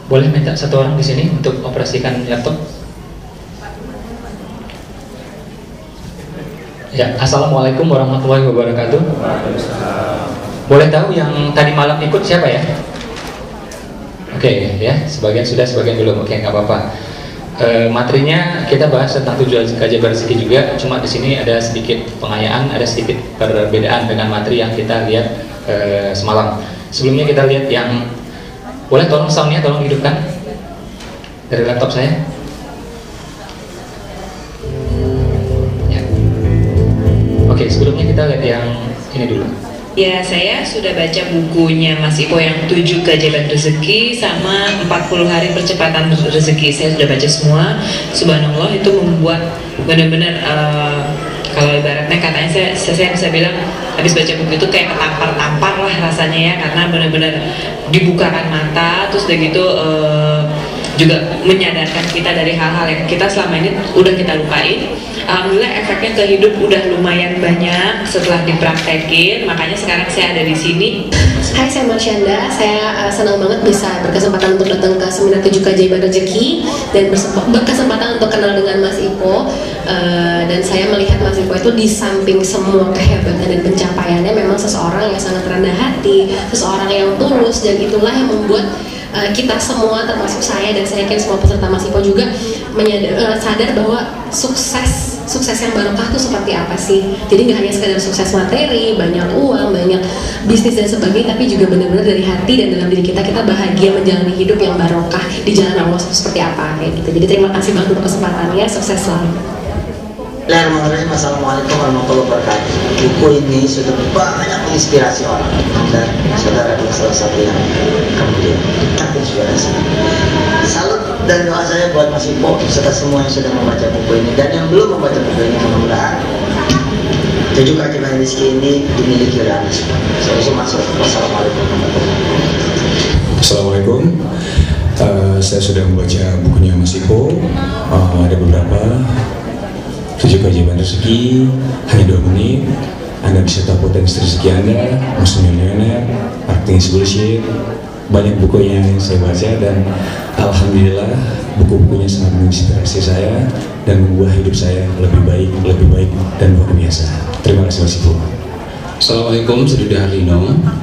Boleh minta satu orang di sini untuk operasikan laptop? Ya, assalamualaikum warahmatullahi wabarakatuh. Boleh tahu yang tadi malam ikut siapa ya? Oke, ya, sebagian sudah, sebagian belum. Oke, nggak apa-apa. Materinya kita bahas tentang tujuan keajaiban rezeki juga. Cuma di sini ada sedikit pengayaan, ada sedikit perbedaan dengan materi yang kita lihat semalam. Sebelumnya kita lihat yang, boleh tolong soundnya tolong hidupkan dari laptop saya. Ya. Oke, sebelumnya kita lihat yang ini dulu. Ya, saya sudah baca bukunya Mas Iko yang 7 keajaiban rezeki sama 40 hari percepatan rezeki. Saya sudah baca semua. Subhanallah, itu membuat benar-benar kalau ibaratnya katanya saya bisa bilang habis baca buku itu kayak ketampar-tampar lah rasanya ya, karena benar-benar dibukakan mata, terus udah gitu juga menyadarkan kita dari hal-hal yang kita selama ini udah kita lupain. Alhamdulillah efeknya ke hidup udah lumayan banyak setelah dipraktekin, makanya sekarang saya ada di sini. Hai, saya Marsyanda. Saya senang banget bisa berkesempatan untuk datang ke seminar 7 keajaiban rezeki dan berkesempatan untuk kenal dengan Mas Iko. Dan saya melihat Mas Iko itu di samping semua kehebatan dan pencapaiannya memang seseorang yang sangat rendah hati, seseorang yang tulus, dan itulah yang membuat kita semua, termasuk saya dan saya yakin semua peserta Mas Iko juga sadar bahwa sukses yang barokah itu seperti apa sih. Jadi nggak hanya sekedar sukses materi, banyak uang, banyak bisnis dan sebagainya, tapi juga benar-benar dari hati dan dalam diri kita bahagia menjalani hidup yang barokah di jalan Allah seperti apa kayak gitu. Jadi terima kasih banget untuk kesempatannya, sukses selalu. Bismillahirrahmanirrahim. Assalamualaikum warahmatullahi wabarakatuh. Buku ini sudah banyak menginspirasi orang, dan saudara adalah salah satu yang kemudian terinspirasi. Salut dan doa saya buat Mas Iko serta semua yang sudah membaca buku ini, dan yang belum membaca buku ini mudah-mudahan 7 keajaiban rezeki ini dimiliki oleh Anda semua. Saya langsung masuk. Wassalamualaikum warahmatullahi wabarakatuh. Assalamualaikum. Saya sudah membaca bukunya Mas Iko. Ada beberapa 7 keajaiban rezeki, hanya 2 menit. Anda bisa tahu potensi rezeki Anda, Muslim Millionaire, Acting is Bullshit. Banyak bukunya yang saya baca, dan alhamdulillah buku-bukunya sangat menginspirasi saya dan membuat hidup saya lebih baik dan luar biasa. Terima kasih Mas Iko. Assalamualaikum, Saudara Harlino.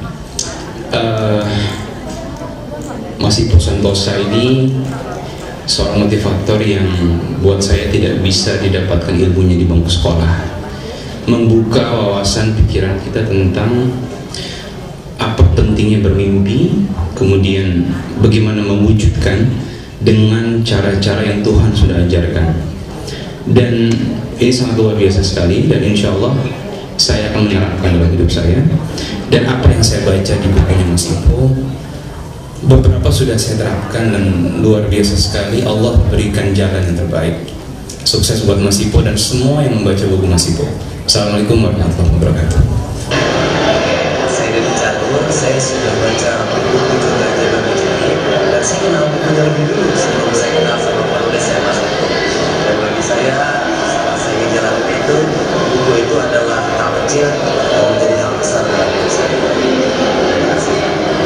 Mas Iko Santosa ini seorang motivator yang buat saya tidak bisa didapatkan ilmunya di bangku sekolah. Membuka wawasan pikiran kita tentang apa pentingnya bermimpi, kemudian bagaimana mewujudkan dengan cara-cara yang Tuhan sudah ajarkan. Dan ini sangat luar biasa sekali, dan insya Allah saya akan menerapkan dalam hidup saya. Dan apa yang saya baca di bukunya Mas Iko, beberapa sudah saya terapkan dan luar biasa sekali. Allah berikan jalan yang terbaik. Sukses buat Mas Iko dan semua yang membaca buku Mas Iko. Assalamualaikum warahmatullahi wabarakatuh. Saya dari Catur, saya sudah baca buku itu keajaiban rezeki, dan saya kenal bukunya lebih dulu sebelum saya kenal sama penulis saya Mas Iko. Dan bagi saya, setelah saya menjalani itu, buku itu adalah hal kecil yang menjadi hal besar dalam hidup saya. Terima kasih.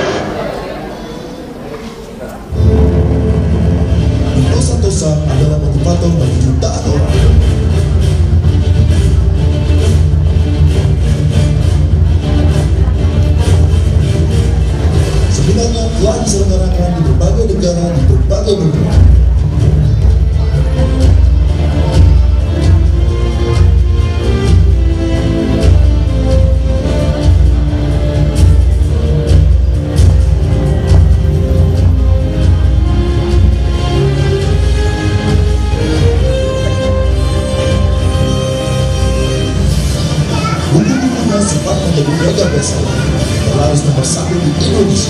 Iko Santosa adalah motivator bagi jutaan orang. Sebenarnya telah diselenggarakan di berbagai negara, di berbagai benua. Buku-bukunya sempat menjadi mega bestseller, berlaris nomor 1 di Indonesia.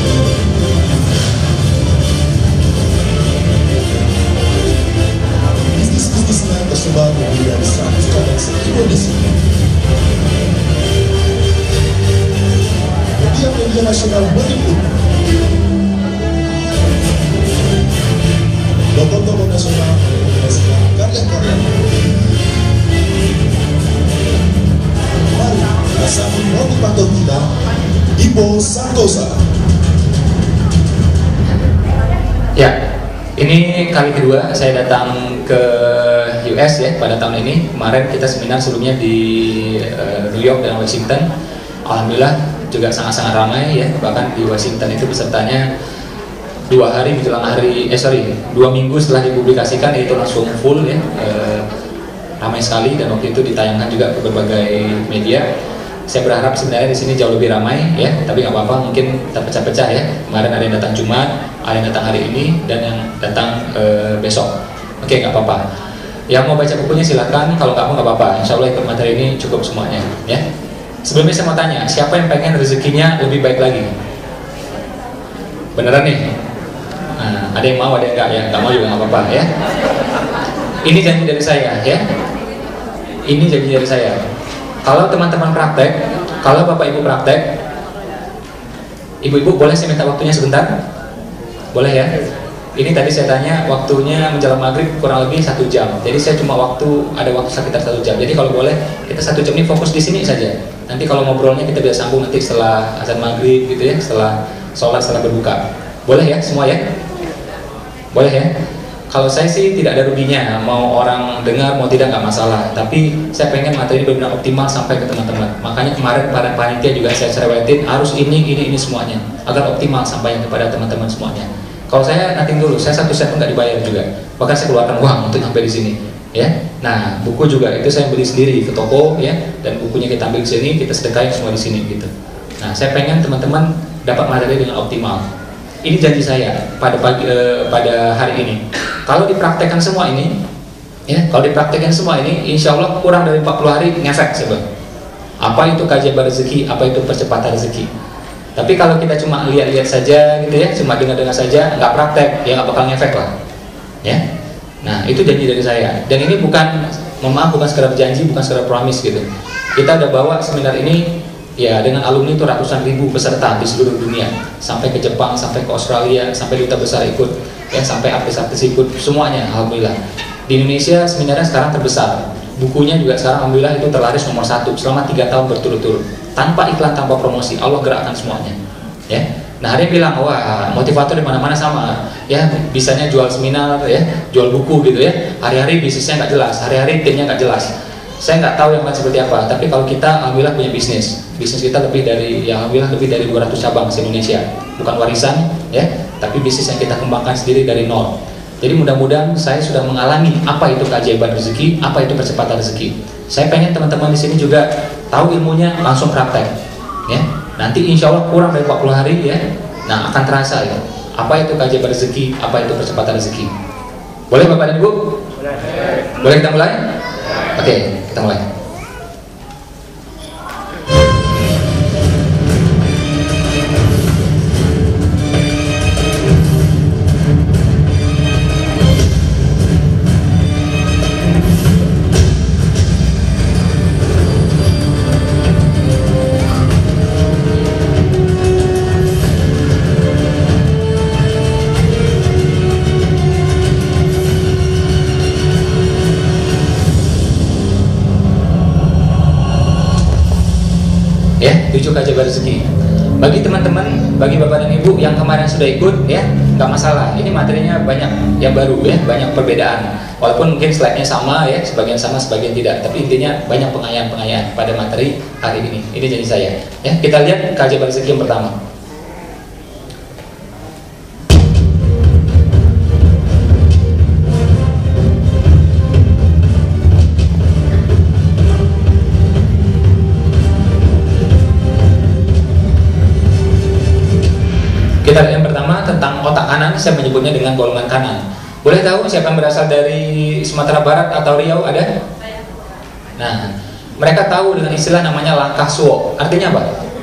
Bisnis-bisnisnya tersebar di lebih dari 100 kota se-Indonesia. Media nasional meliput. Tokoh-tokoh nasional mengekspresikan karya-karya. Mari bersama motivator kita, Iko Santosa. Ya, ini kali kedua saya datang ke US ya pada tahun ini. Kemarin kita seminar sebelumnya di New York dan Washington. Alhamdulillah juga sangat-sangat ramai ya. Bahkan di Washington itu pesertanya 2 minggu setelah dipublikasikan itu langsung full ya. Ramai sekali dan waktu itu ditayangkan juga ke berbagai media. Saya berharap sebenarnya di sini jauh lebih ramai ya, tapi nggak apa-apa, mungkin terpecah-pecah ya. Kemarin ada yang datang Jumat, ada yang datang hari ini, dan yang datang besok. Oke, nggak apa-apa. Yang mau baca bukunya silakan, kalau nggak mau nggak apa-apa. Insya Allah ikut materi ini cukup semuanya ya. Sebelumnya saya mau tanya, siapa yang pengen rezekinya lebih baik lagi? Beneran nih? Nah, ada yang mau, ada yang nggak ya? Nggak mau juga nggak apa-apa ya. Ini janji dari saya ya. Ini janji dari saya. Kalau teman-teman praktek, kalau bapak ibu praktek, ibu-ibu boleh saya minta waktunya sebentar? Boleh ya? Ini tadi saya tanya waktunya menjelang maghrib kurang lebih 1 jam. Jadi saya cuma ada waktu sekitar 1 jam. Jadi kalau boleh kita 1 jam ini fokus di sini saja. Nanti kalau ngobrolnya kita bisa sambung nanti setelah azan maghrib gitu ya, setelah sholat, setelah berbuka. Boleh ya semua ya? Boleh ya? Kalau saya sih tidak ada ruginya, mau orang dengar mau tidak nggak masalah. Tapi saya pengen materi ini benar-benar optimal sampai ke teman-teman. Makanya kemarin pada panitia juga saya cerewetin harus ini semuanya agar optimal sampai kepada teman-teman semuanya. Kalau saya nanti dulu, saya 1 sen pun nggak dibayar juga. Bahkan saya keluarkan uang untuk sampai di sini. Ya, nah buku juga itu saya beli sendiri ke toko ya, dan bukunya kita ambil di sini, kita sedekahin semua di sini gitu. Nah, saya pengen teman-teman dapat materi dengan optimal. Ini janji saya pada hari ini. Kalau dipraktekkan semua ini, ya, insya Allah kurang dari 40 hari ngefek sebab. Apa itu keajaiban rezeki, apa itu percepatan rezeki. Tapi kalau kita cuma lihat-lihat saja gitu ya, cuma dengar-dengar saja, nggak praktek, ya nggak bakal ngefek lah. Ya. Nah, itu janji dari saya. Dan ini bukan sekedar janji, bukan sekedar promise gitu. Kita udah bawa seminar ini ya dengan alumni itu ratusan ribu peserta di seluruh dunia, sampai ke Jepang, sampai ke Australia, sampai duta besar ikut, ya sampai artis-artis ikut, semuanya alhamdulillah. Di Indonesia seminarnya sekarang terbesar, bukunya juga sekarang alhamdulillah itu terlaris nomor 1 selama 3 tahun berturut-turut, tanpa iklan, tanpa promosi, Allah gerakkan semuanya. Ya, nah ada yang bilang wah motivator di mana-mana sama, ya bisanya jual seminar, ya jual buku gitu ya, hari-hari bisnisnya nggak jelas, hari-hari timnya nggak jelas. Saya nggak tahu yang lain seperti apa, tapi kalau kita alhamdulillah punya bisnis kita lebih dari 200 cabang di Indonesia, bukan warisan ya, tapi bisnis yang kita kembangkan sendiri dari nol. Jadi mudah-mudahan saya sudah mengalami apa itu keajaiban rezeki, apa itu percepatan rezeki. Saya pengen teman-teman di sini juga tahu ilmunya, langsung praktek ya. Nanti insya Allah kurang dari 40 hari ya, nah akan terasa ya apa itu keajaiban rezeki, apa itu percepatan rezeki. Boleh Bapak dan Ibu? Boleh kita mulai? Oke, kita mulai. Ya, 7 keajaiban rezeki. Bagi teman-teman, bagi bapak dan ibu yang kemarin sudah ikut, ya nggak masalah. Ini materinya banyak yang baru, ya banyak perbedaan. Walaupun mungkin slide-nya sama, ya sebagian sama, sebagian tidak. Tapi intinya banyak pengayaan-pengayaan pada materi hari ini. Ini janji saya. Ya, kita lihat keajaiban rezeki yang pertama. Kita lihat yang pertama tentang otak kanan, saya menyebutnya dengan golongan kanan. Boleh tahu siapa yang berasal dari Sumatera Barat atau Riau ada? Nah, mereka tahu dengan istilah namanya langkah suwo. Artinya apa?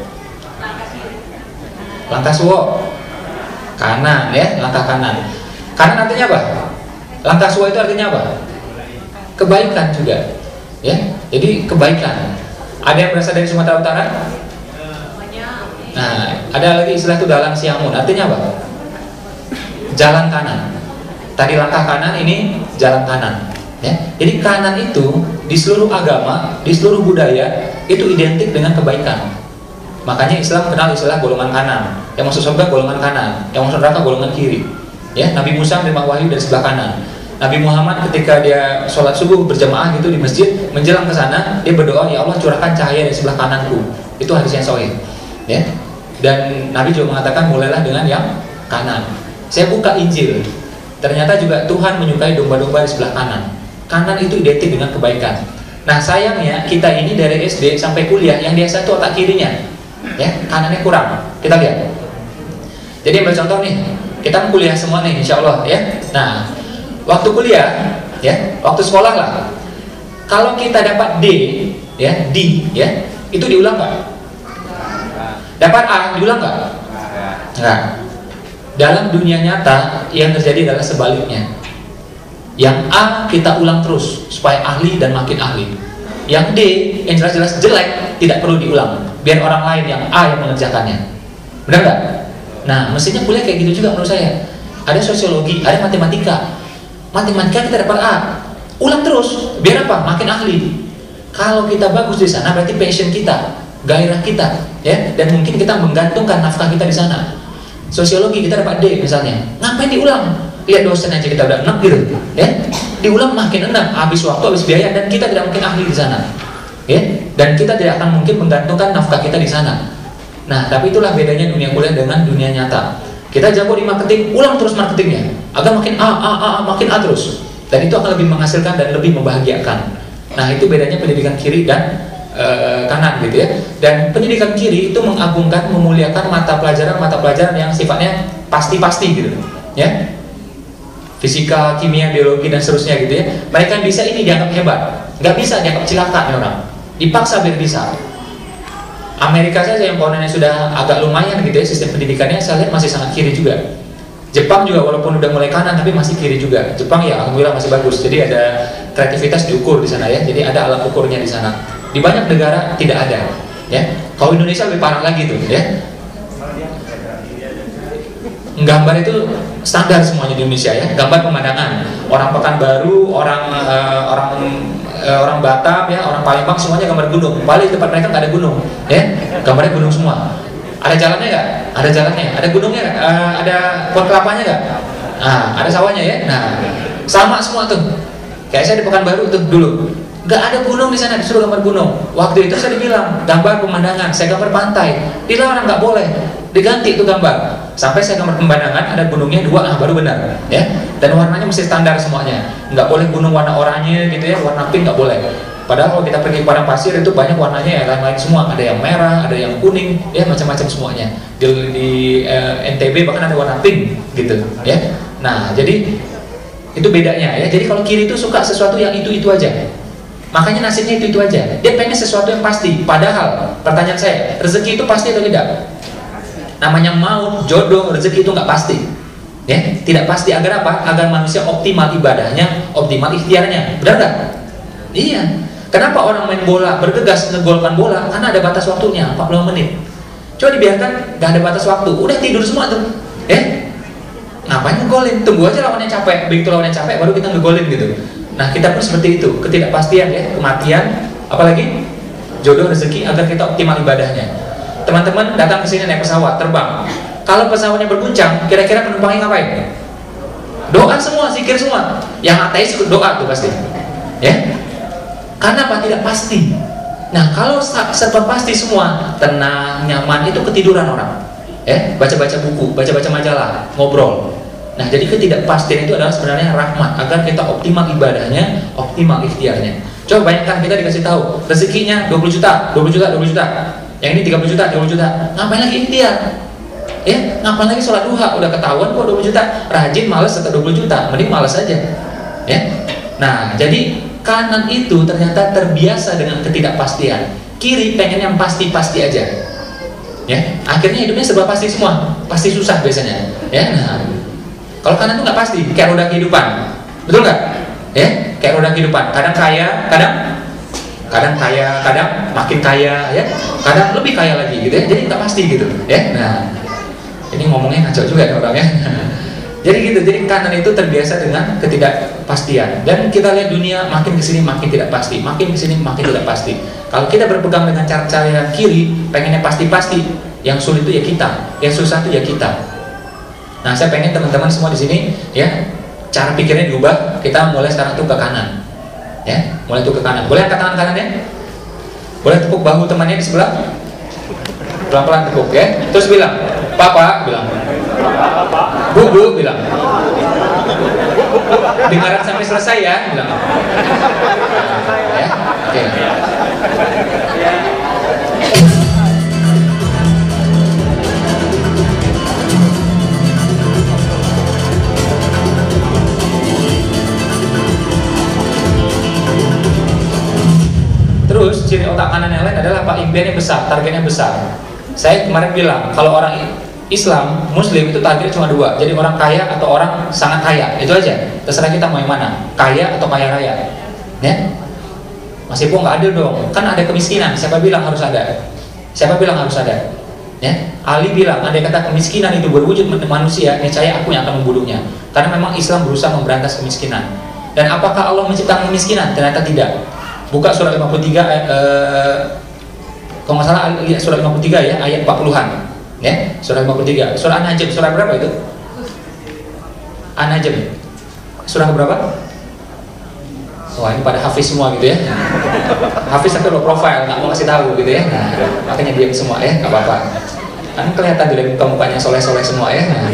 Langkah suwo, kanan ya, langkah kanan. Kanan artinya apa? Langkah suwo itu artinya apa? Kebaikan juga, ya. Jadi kebaikan. Ada yang berasal dari Sumatera Utara? Nah, ada lagi istilah itu dalang siamun. Artinya apa? Jalan kanan. Tadi langkah kanan, ini jalan kanan. Ya. Jadi kanan itu di seluruh agama, di seluruh budaya itu identik dengan kebaikan. Makanya Islam kenal istilah golongan kanan. Yang masuk surga golongan kanan, yang masuk neraka golongan kiri. Ya, Nabi Musa menerima wahyu dari sebelah kanan. Nabi Muhammad ketika dia sholat subuh berjamaah gitu di masjid, menjelang ke sana dia berdoa, ya Allah curahkan cahaya dari sebelah kananku. Itu hadis yang sahih. Ya. Dan Nabi juga mengatakan mulailah dengan yang kanan. Saya buka Injil, ternyata juga Tuhan menyukai domba-domba di sebelah kanan. Kanan itu identik dengan kebaikan. Nah sayangnya kita ini dari SD sampai kuliah yang biasa itu otak kirinya, ya kanannya kurang. Kita lihat. Jadi ambil contoh nih, kita kuliah semua nih, insya Allah ya. Nah waktu kuliah, ya waktu sekolah lah, kalau kita dapat D, ya D, ya itu diulang nggak? Dapat A diulang nggak? Nggak. Dalam dunia nyata yang terjadi adalah sebaliknya. Yang A kita ulang terus supaya ahli dan makin ahli. Yang D yang jelas-jelas jelek tidak perlu diulang, biar orang lain yang A yang mengerjakannya. Benar nggak? Nah mestinya kuliah kayak gitu juga menurut saya. Ada sosiologi, ada matematika. Matematika kita dapat A, ulang terus, biar apa? Makin ahli. Kalau kita bagus di sana berarti passion kita, gairah kita, ya. Dan mungkin kita menggantungkan nafkah kita di sana. Sosiologi kita dapat D misalnya, ngapain diulang? Lihat dosen aja kita udah enak gitu, ya. Diulang makin enak, habis waktu, habis biaya, dan kita tidak mungkin ahli di sana, ya. Dan kita tidak akan mungkin menggantungkan nafkah kita di sana. Nah, tapi itulah bedanya dunia kuliah dengan dunia nyata. Kita jago di marketing, ulang terus marketingnya, agar makin A, makin A terus. Dan itu akan lebih menghasilkan dan lebih membahagiakan. Nah, itu bedanya pendidikan kiri dan kanan gitu ya. Dan pendidikan kiri itu mengagungkan, memuliakan mata pelajaran yang sifatnya pasti-pasti gitu, ya. Fisika, kimia, biologi dan seterusnya gitu ya. Mereka yang bisa ini dianggap hebat, nggak bisa dianggap cilaka nih orang. Dipaksa biar bisa. Amerika saja yang pohonnya sudah agak lumayan gitu ya, sistem pendidikannya saya lihat masih sangat kiri juga. Jepang juga walaupun udah mulai kanan tapi masih kiri juga. Jepang ya alhamdulillah masih bagus. Jadi ada kreativitas diukur di sana ya. Jadi ada alat ukurnya di sana. Di banyak negara tidak ada. Ya. Kalau Indonesia lebih parah lagi tuh ya. Gambar itu standar semuanya di Indonesia ya. Gambar pemandangan. Orang Pekanbaru, orang Batam ya, orang Palembang semuanya gambar gunung. Bali tempat mereka nggak ada gunung, ya, gambarnya gunung semua. Ada jalannya nggak? Ada jalannya. Ada gunungnya nggak? Ada pohon kelapanya nggak? Nah, ada sawahnya ya. Nah, sama semua tuh. Kayak saya di Pekanbaru tuh dulu, nggak ada gunung di sana, disuruh gambar gunung. Waktu itu saya dibilang gambar pemandangan, saya gambar pantai, dilarang nggak boleh, diganti itu gambar. Sampai saya gambar pemandangan ada gunungnya 2, baru benar, ya. Dan warnanya mesti standar semuanya, nggak boleh gunung warna oranye gitu ya, warna pink nggak boleh. Padahal kalau kita pergi ke padang pasir itu banyak warnanya ya, lain-lain semua, ada yang merah, ada yang kuning, ya macam-macam semuanya. Di NTB bahkan ada warna pink gitu, ya. Nah jadi itu bedanya ya. Jadi kalau kiri itu suka sesuatu yang itu aja. Makanya nasibnya itu aja. Dia pengen sesuatu yang pasti. Padahal pertanyaan saya, rezeki itu pasti atau tidak? Namanya maut, jodoh, rezeki itu nggak pasti, ya, tidak pasti. Agar apa? Agar manusia optimal ibadahnya, optimal ikhtiarnya, benar nggak? Iya. Kenapa orang main bola bergegas ngegolkan bola? Karena ada batas waktunya, 40 menit. Coba dibiarkan, nggak ada batas waktu, udah tidur semua tuh, ya. Ngapain ngegolin? Tunggu aja lawannya capek, begitu lawannya capek baru kita ngegolin gitu. Nah kita pun seperti itu, ketidakpastian ya, kematian, apalagi jodoh, rezeki, agar kita optimal ibadahnya. Teman-teman datang ke sini naik pesawat, terbang. Kalau pesawatnya berguncang, kira-kira penumpangnya ngapain? Doa semua, zikir semua. Yang ateis ikut doa tuh pasti, ya. Karena apa? Tidak pasti. Nah kalau serba pasti semua, tenang, nyaman, itu ketiduran orang. Ya, baca-baca buku, baca-baca majalah, ngobrol. Nah jadi ketidakpastian itu adalah sebenarnya rahmat agar kita optimal ibadahnya, optimal ikhtiarnya. Coba bayangkan kita dikasih tahu rezekinya 20 juta, 20 juta, 20 juta. Yang ini 30 juta, 30 juta. Ngapain lagi ikhtiar? Ya, ngapain lagi sholat duha? Udah ketahuan kok 20 juta. Rajin males setelah 20 juta, mending males aja. Ya. Nah, jadi kanan itu ternyata terbiasa dengan ketidakpastian. Kiri pengen yang pasti-pasti aja. Ya, akhirnya hidupnya serba pasti semua. Pasti susah biasanya. Ya, nah. Kalau kanan itu nggak pasti, kayak roda kehidupan. Betul nggak? Ya, kayak roda kehidupan. Kadang kaya, kadang kaya, kadang makin kaya, ya, kadang lebih kaya lagi, gitu ya. Jadi nggak pasti gitu, ya. Nah, ini ngomongnya kacau juga ya orangnya. Jadi gitu. Jadi kanan itu terbiasa dengan ketidakpastian. Dan kita lihat dunia makin kesini makin tidak pasti, makin kesini makin tidak pasti. Kalau kita berpegang dengan cara-cara yang kiri, pengennya pasti-pasti. Yang sulit itu ya kita, yang susah itu ya kita. Nah, saya pengen teman-teman semua di sini ya, cara pikirnya diubah. Kita mulai sekarang tuh ke kanan. Ya, mulai tuh ke kanan. Boleh angkat tangan kanannya? Boleh tepuk bahu temannya di sebelah? Pelan-pelan tepuk ya. Terus bilang, "Papa," bilang. "Bu," bilang. Dengaran sampai selesai ya, bilang. Ya, oke. Terus ciri otak kanan yang lain adalah apa? Impiannya besar, targetnya besar. Saya kemarin bilang kalau orang Islam, Muslim itu targetnya cuma dua. Jadi orang kaya atau orang sangat kaya, itu aja. Terserah kita mau yang mana, kaya atau kaya raya. Ya, Mas Ipo nggak ada dong. Kan ada kemiskinan. Siapa bilang harus ada? Siapa bilang harus ada? Ya, Ali bilang, andai kata kemiskinan itu berwujud manusia, niscaya aku yang akan membunuhnya. Karena memang Islam berusaha memberantas kemiskinan. Dan apakah Allah menciptakan kemiskinan? Ternyata tidak. Buka surat 53 kalau nggak salah surat 53 ya, ayat 40-an. Ya, surah 53. Surah An-Najm, surah berapa itu? An-Najm. Surah berapa? Wah, ini pada hafiz semua gitu ya. Hafiz tapi low profile, nggak mau kasih tahu gitu ya. Nah, makanya diam semua ya, nggak apa-apa. Kan kelihatan dari muka-mukanya soleh-soleh semua ya. Nah.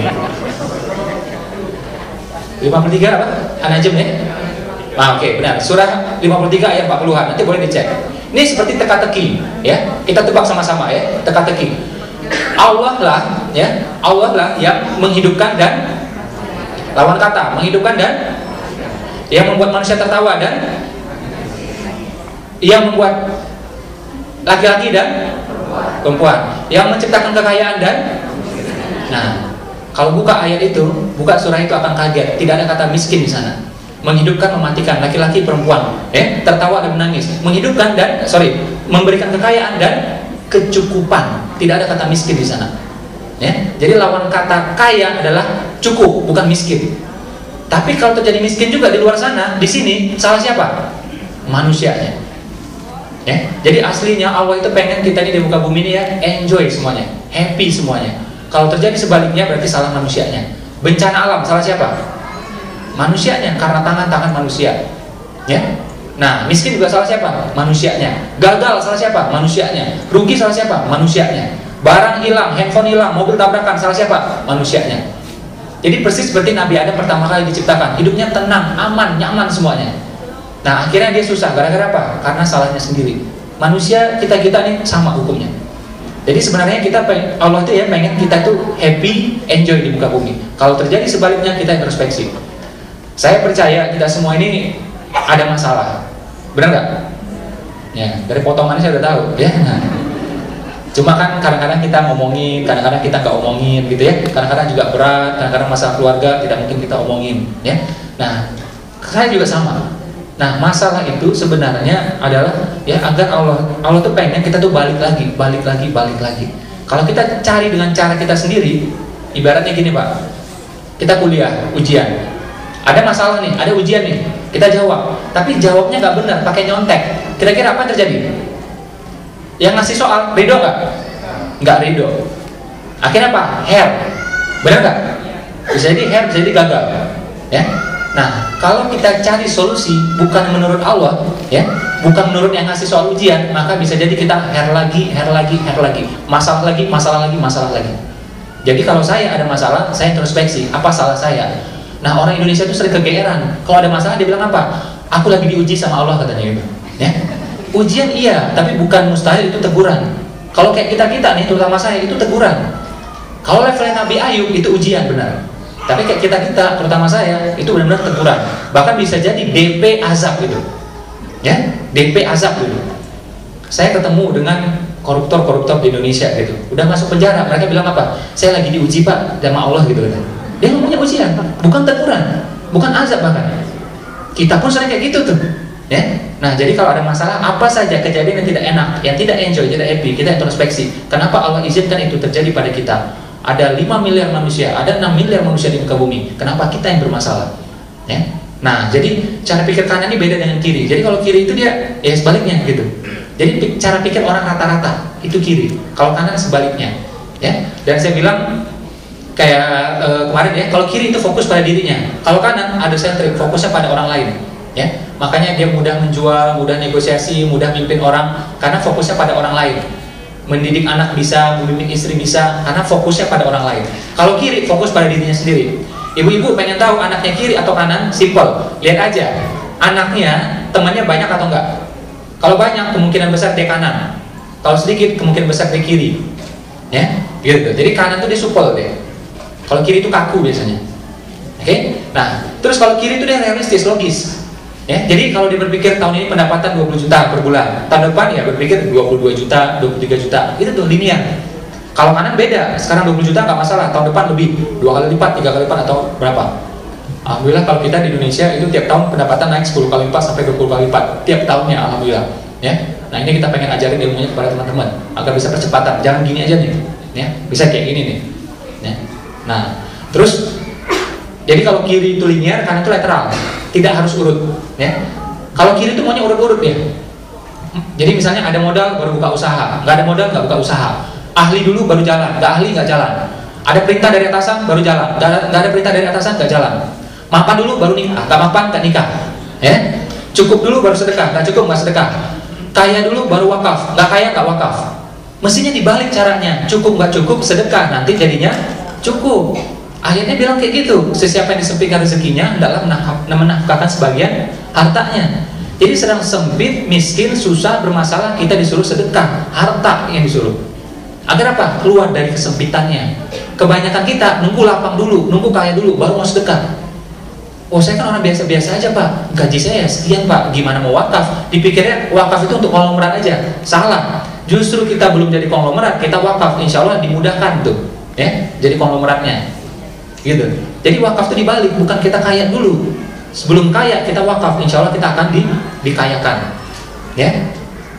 53 apa? An-Najm ya? Nah, oke, benar. Surah 53 ayat 40-an. Nanti boleh dicek. Ini seperti teka-teki ya. Kita tebak sama-sama ya, teka-teki. Allah lah ya, Allah lah yang menghidupkan dan lawan kata, menghidupkan dan yang membuat manusia tertawa dan yang membuat laki-laki dan perempuan, yang menciptakan kekayaan dan nah, kalau buka ayat itu, buka surah itu akan kaget, tidak ada kata miskin di sana. Menghidupkan, mematikan, laki-laki, perempuan, tertawa dan menangis, menghidupkan dan memberikan kekayaan dan kecukupan, tidak ada kata miskin di sana. Ya, jadi lawan kata kaya adalah cukup, bukan miskin. Tapi kalau terjadi miskin juga di luar sana, di sini salah siapa? Manusianya. Ya, jadi aslinya Allah itu pengen kita ini di muka bumi ini ya enjoy semuanya, happy semuanya. Kalau terjadi sebaliknya berarti salah manusianya. Bencana alam salah siapa? Manusianya, karena tangan-tangan manusia. Ya. Nah, miskin juga salah siapa? Manusianya. Gagal salah siapa? Manusianya. Rugi salah siapa? Manusianya. Barang hilang, handphone hilang, mobil tabrakan salah siapa? Manusianya. Jadi persis seperti Nabi Adam pertama kali diciptakan, hidupnya tenang, aman, nyaman semuanya. Nah, akhirnya dia susah, gara-gara apa? Karena salahnya sendiri. Manusia kita nih sama hukumnya. Jadi sebenarnya Allah itu ya pengen kita tuh happy, enjoy di muka bumi. Kalau terjadi sebaliknya kita introspeksi. Saya percaya kita semua ini ada masalah, benar nggak? Ya, dari potongannya saya udah tahu, ya. Nah, cuma kan kadang-kadang kita ngomongin, kadang-kadang kita nggak omongin, gitu ya. Kadang-kadang juga berat, kadang-kadang masalah keluarga tidak mungkin kita omongin, ya. Nah, saya juga sama. Nah, masalah itu sebenarnya adalah ya agar Allah tuh pengen kita tuh balik lagi. Kalau kita cari dengan cara kita sendiri, ibaratnya gini Pak, kita kuliah, ujian. Ada masalah nih, ada ujian nih, kita jawab. Tapi jawabnya nggak benar, pakai nyontek. Kira-kira apa yang terjadi? Yang ngasih soal, ridho nggak? Nggak ridho. Akhirnya apa? Hair. Benar nggak? Bisa jadi hair, bisa jadi gagal. Ya. Nah, kalau kita cari solusi bukan menurut Allah, ya, bukan menurut yang ngasih soal ujian, maka bisa jadi kita hair lagi, masalah lagi. Jadi kalau saya ada masalah, saya introspeksi, apa salah saya? Nah, orang Indonesia itu sering kegeeran. Kalau ada masalah dia bilang apa? Aku lagi diuji sama Allah katanya gitu. Ya. Ujian iya, tapi bukan mustahil itu teguran. Kalau kayak kita nih, terutama saya itu teguran. Kalau levelnya Nabi Ayub itu ujian benar. Tapi kayak kita terutama saya itu benar-benar teguran. Bahkan bisa jadi DP azab gitu. Ya, DP azab gitu. Saya ketemu dengan koruptor di Indonesia gitu. Udah masuk penjara, mereka bilang apa? Saya lagi diuji Pak sama Allah gitu kan. Dia ngomongnya ujian, bukan teguran, bukan azab bahkan. Kita pun sering kayak gitu tuh, ya. Nah, jadi kalau ada masalah apa saja kejadian yang tidak enak, yang tidak enjoy, tidak happy, kita introspeksi. Kenapa Allah izinkan itu terjadi pada kita? Ada 5 miliar manusia, ada 6 miliar manusia di muka bumi. Kenapa kita yang bermasalah? Ya. Nah, jadi cara pikir kanan ini beda dengan kiri. Jadi kalau kiri itu dia ya sebaliknya gitu. Jadi cara pikir orang rata-rata itu kiri. Kalau kanan sebaliknya, ya. Dan saya bilang kayak kemarin ya, kalau kiri itu fokus pada dirinya, kalau kanan ada sentrik, fokusnya pada orang lain. Ya, makanya dia mudah menjual, mudah negosiasi, mudah mimpin orang, karena fokusnya pada orang lain. Mendidik anak bisa, membimbing istri bisa, karena fokusnya pada orang lain. Kalau kiri, fokus pada dirinya sendiri. Ibu-ibu pengen tahu anaknya kiri atau kanan? Simple, lihat aja anaknya, temannya banyak atau enggak. Kalau banyak, kemungkinan besar dia kanan. Kalau sedikit, kemungkinan besar dia kiri. Ya, gitu. Jadi kanan tuh dia supel deh. Kalau kiri itu kaku biasanya. Oke? Nah, terus kalau kiri itu dia realistis, logis. Ya, jadi kalau dia berpikir tahun ini pendapatan 20 juta per bulan, tahun depan ya berpikir 22 juta, 23 juta, itu tuh linear. Kalau kanan beda, sekarang 20 juta nggak masalah, tahun depan lebih, 2 kali lipat, 3 kali lipat atau berapa. Alhamdulillah kalau kita di Indonesia itu tiap tahun pendapatan naik 10 kali lipat sampai 20 kali lipat, tiap tahunnya alhamdulillah. Ya, nah ini kita pengen ajarin ilmunya kepada teman-teman agar bisa percepatan, jangan gini aja nih, ya bisa kayak gini nih. Ya. Nah, terus jadi kalau kiri itu linear, kanan itu lateral. Tidak harus urut, ya. Kalau kiri itu maunya urut-urut ya. Jadi misalnya ada modal baru buka usaha, nggak ada modal nggak buka usaha. Ahli dulu baru jalan, nggak ahli nggak jalan. Ada perintah dari atasan baru jalan, nggak ada perintah dari atasan nggak jalan. Mapan dulu baru nikah, nggak mapan nggak nikah. Ya, cukup dulu baru sedekah, nggak cukup nggak sedekah. Kaya dulu baru wakaf, nggak kaya nggak wakaf. Mestinya dibalik caranya, cukup nggak cukup sedekah, nanti jadinya cukup. Ayatnya bilang kayak gitu, sesiapa yang disempitkan rezekinya hendaklah menafkahkan sebagian hartanya. Jadi sedang sempit, miskin, susah, bermasalah, kita disuruh sedekah, harta yang disuruh. Agar apa? Keluar dari kesempitannya. Kebanyakan kita nunggu lapang dulu, nunggu kaya dulu, baru mau sedekah. Oh saya kan orang biasa-biasa aja Pak, gaji saya sekian Pak, gimana mau wakaf? Dipikirnya wakaf itu untuk konglomerat aja, salah. Justru kita belum jadi konglomerat, kita wakaf, insya Allah dimudahkan tuh, ya, jadi konglomeratnya. Gitu. Jadi wakaf itu dibalik, bukan kita kaya dulu. Sebelum kaya kita wakaf, insya Allah kita akan dikayakan. Ya.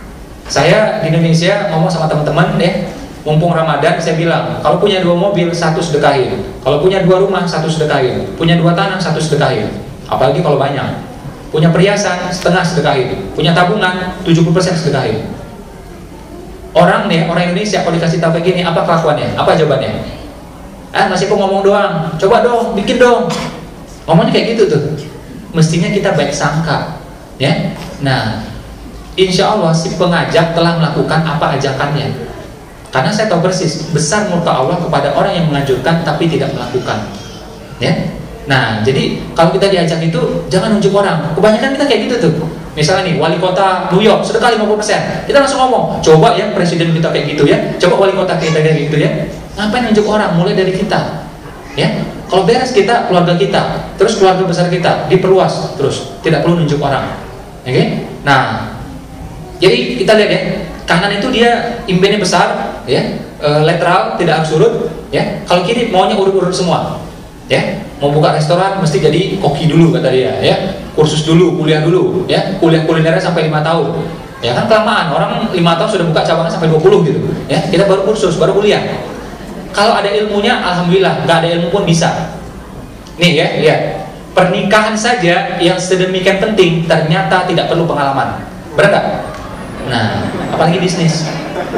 Saya di Indonesia ngomong sama teman-teman ya, mumpung Ramadan saya bilang, kalau punya 2 mobil 1 sedekahin, kalau punya 2 rumah 1 sedekahin, punya 2 tanah 1 sedekahin. Apalagi kalau banyak. Punya perhiasan setengah sedekahin, punya tabungan 70% sedekahin. Orang Indonesia kalau dikasih tahu kayak gini, apa kelakuannya? Apa jawabannya? Masih kok ngomong doang, coba dong, bikin dong. Ngomongnya kayak gitu tuh. Mestinya kita baik sangka, ya. Nah, insya Allah si pengajak telah melakukan apa ajakannya. Karena saya tahu persis besar murka Allah kepada orang yang menganjurkan tapi tidak melakukan, ya. Nah, jadi kalau kita diajak itu jangan nunjuk orang. Kebanyakan kita kayak gitu tuh. Misalnya nih, wali kota New York sedekah 50%, kita langsung ngomong, coba ya presiden kita kayak gitu ya, coba wali kota kita kayak gitu ya. Ngapain nunjuk orang? Mulai dari kita, ya. Kalau beres kita, keluarga kita, terus keluarga besar kita diperluas terus, tidak perlu nunjuk orang. Oke? Nah, jadi kita lihat ya, kanan itu dia imbennya besar, ya, lateral tidak harus urut, ya. Kalau kiri maunya urut-urut semua, ya. Mau buka restoran mesti jadi koki dulu kata dia, ya. Kursus dulu, kuliah dulu, ya. Kuliah kulinernya sampai 5 tahun. Ya kan kelamaan, orang 5 tahun sudah buka cabangnya sampai 20 gitu, ya. Kita baru kursus, baru kuliah. Kalau ada ilmunya, alhamdulillah. Nggak ada ilmu pun bisa. Nih ya, lihat. Pernikahan saja yang sedemikian penting ternyata tidak perlu pengalaman. Benar nggak? Nah, apalagi bisnis.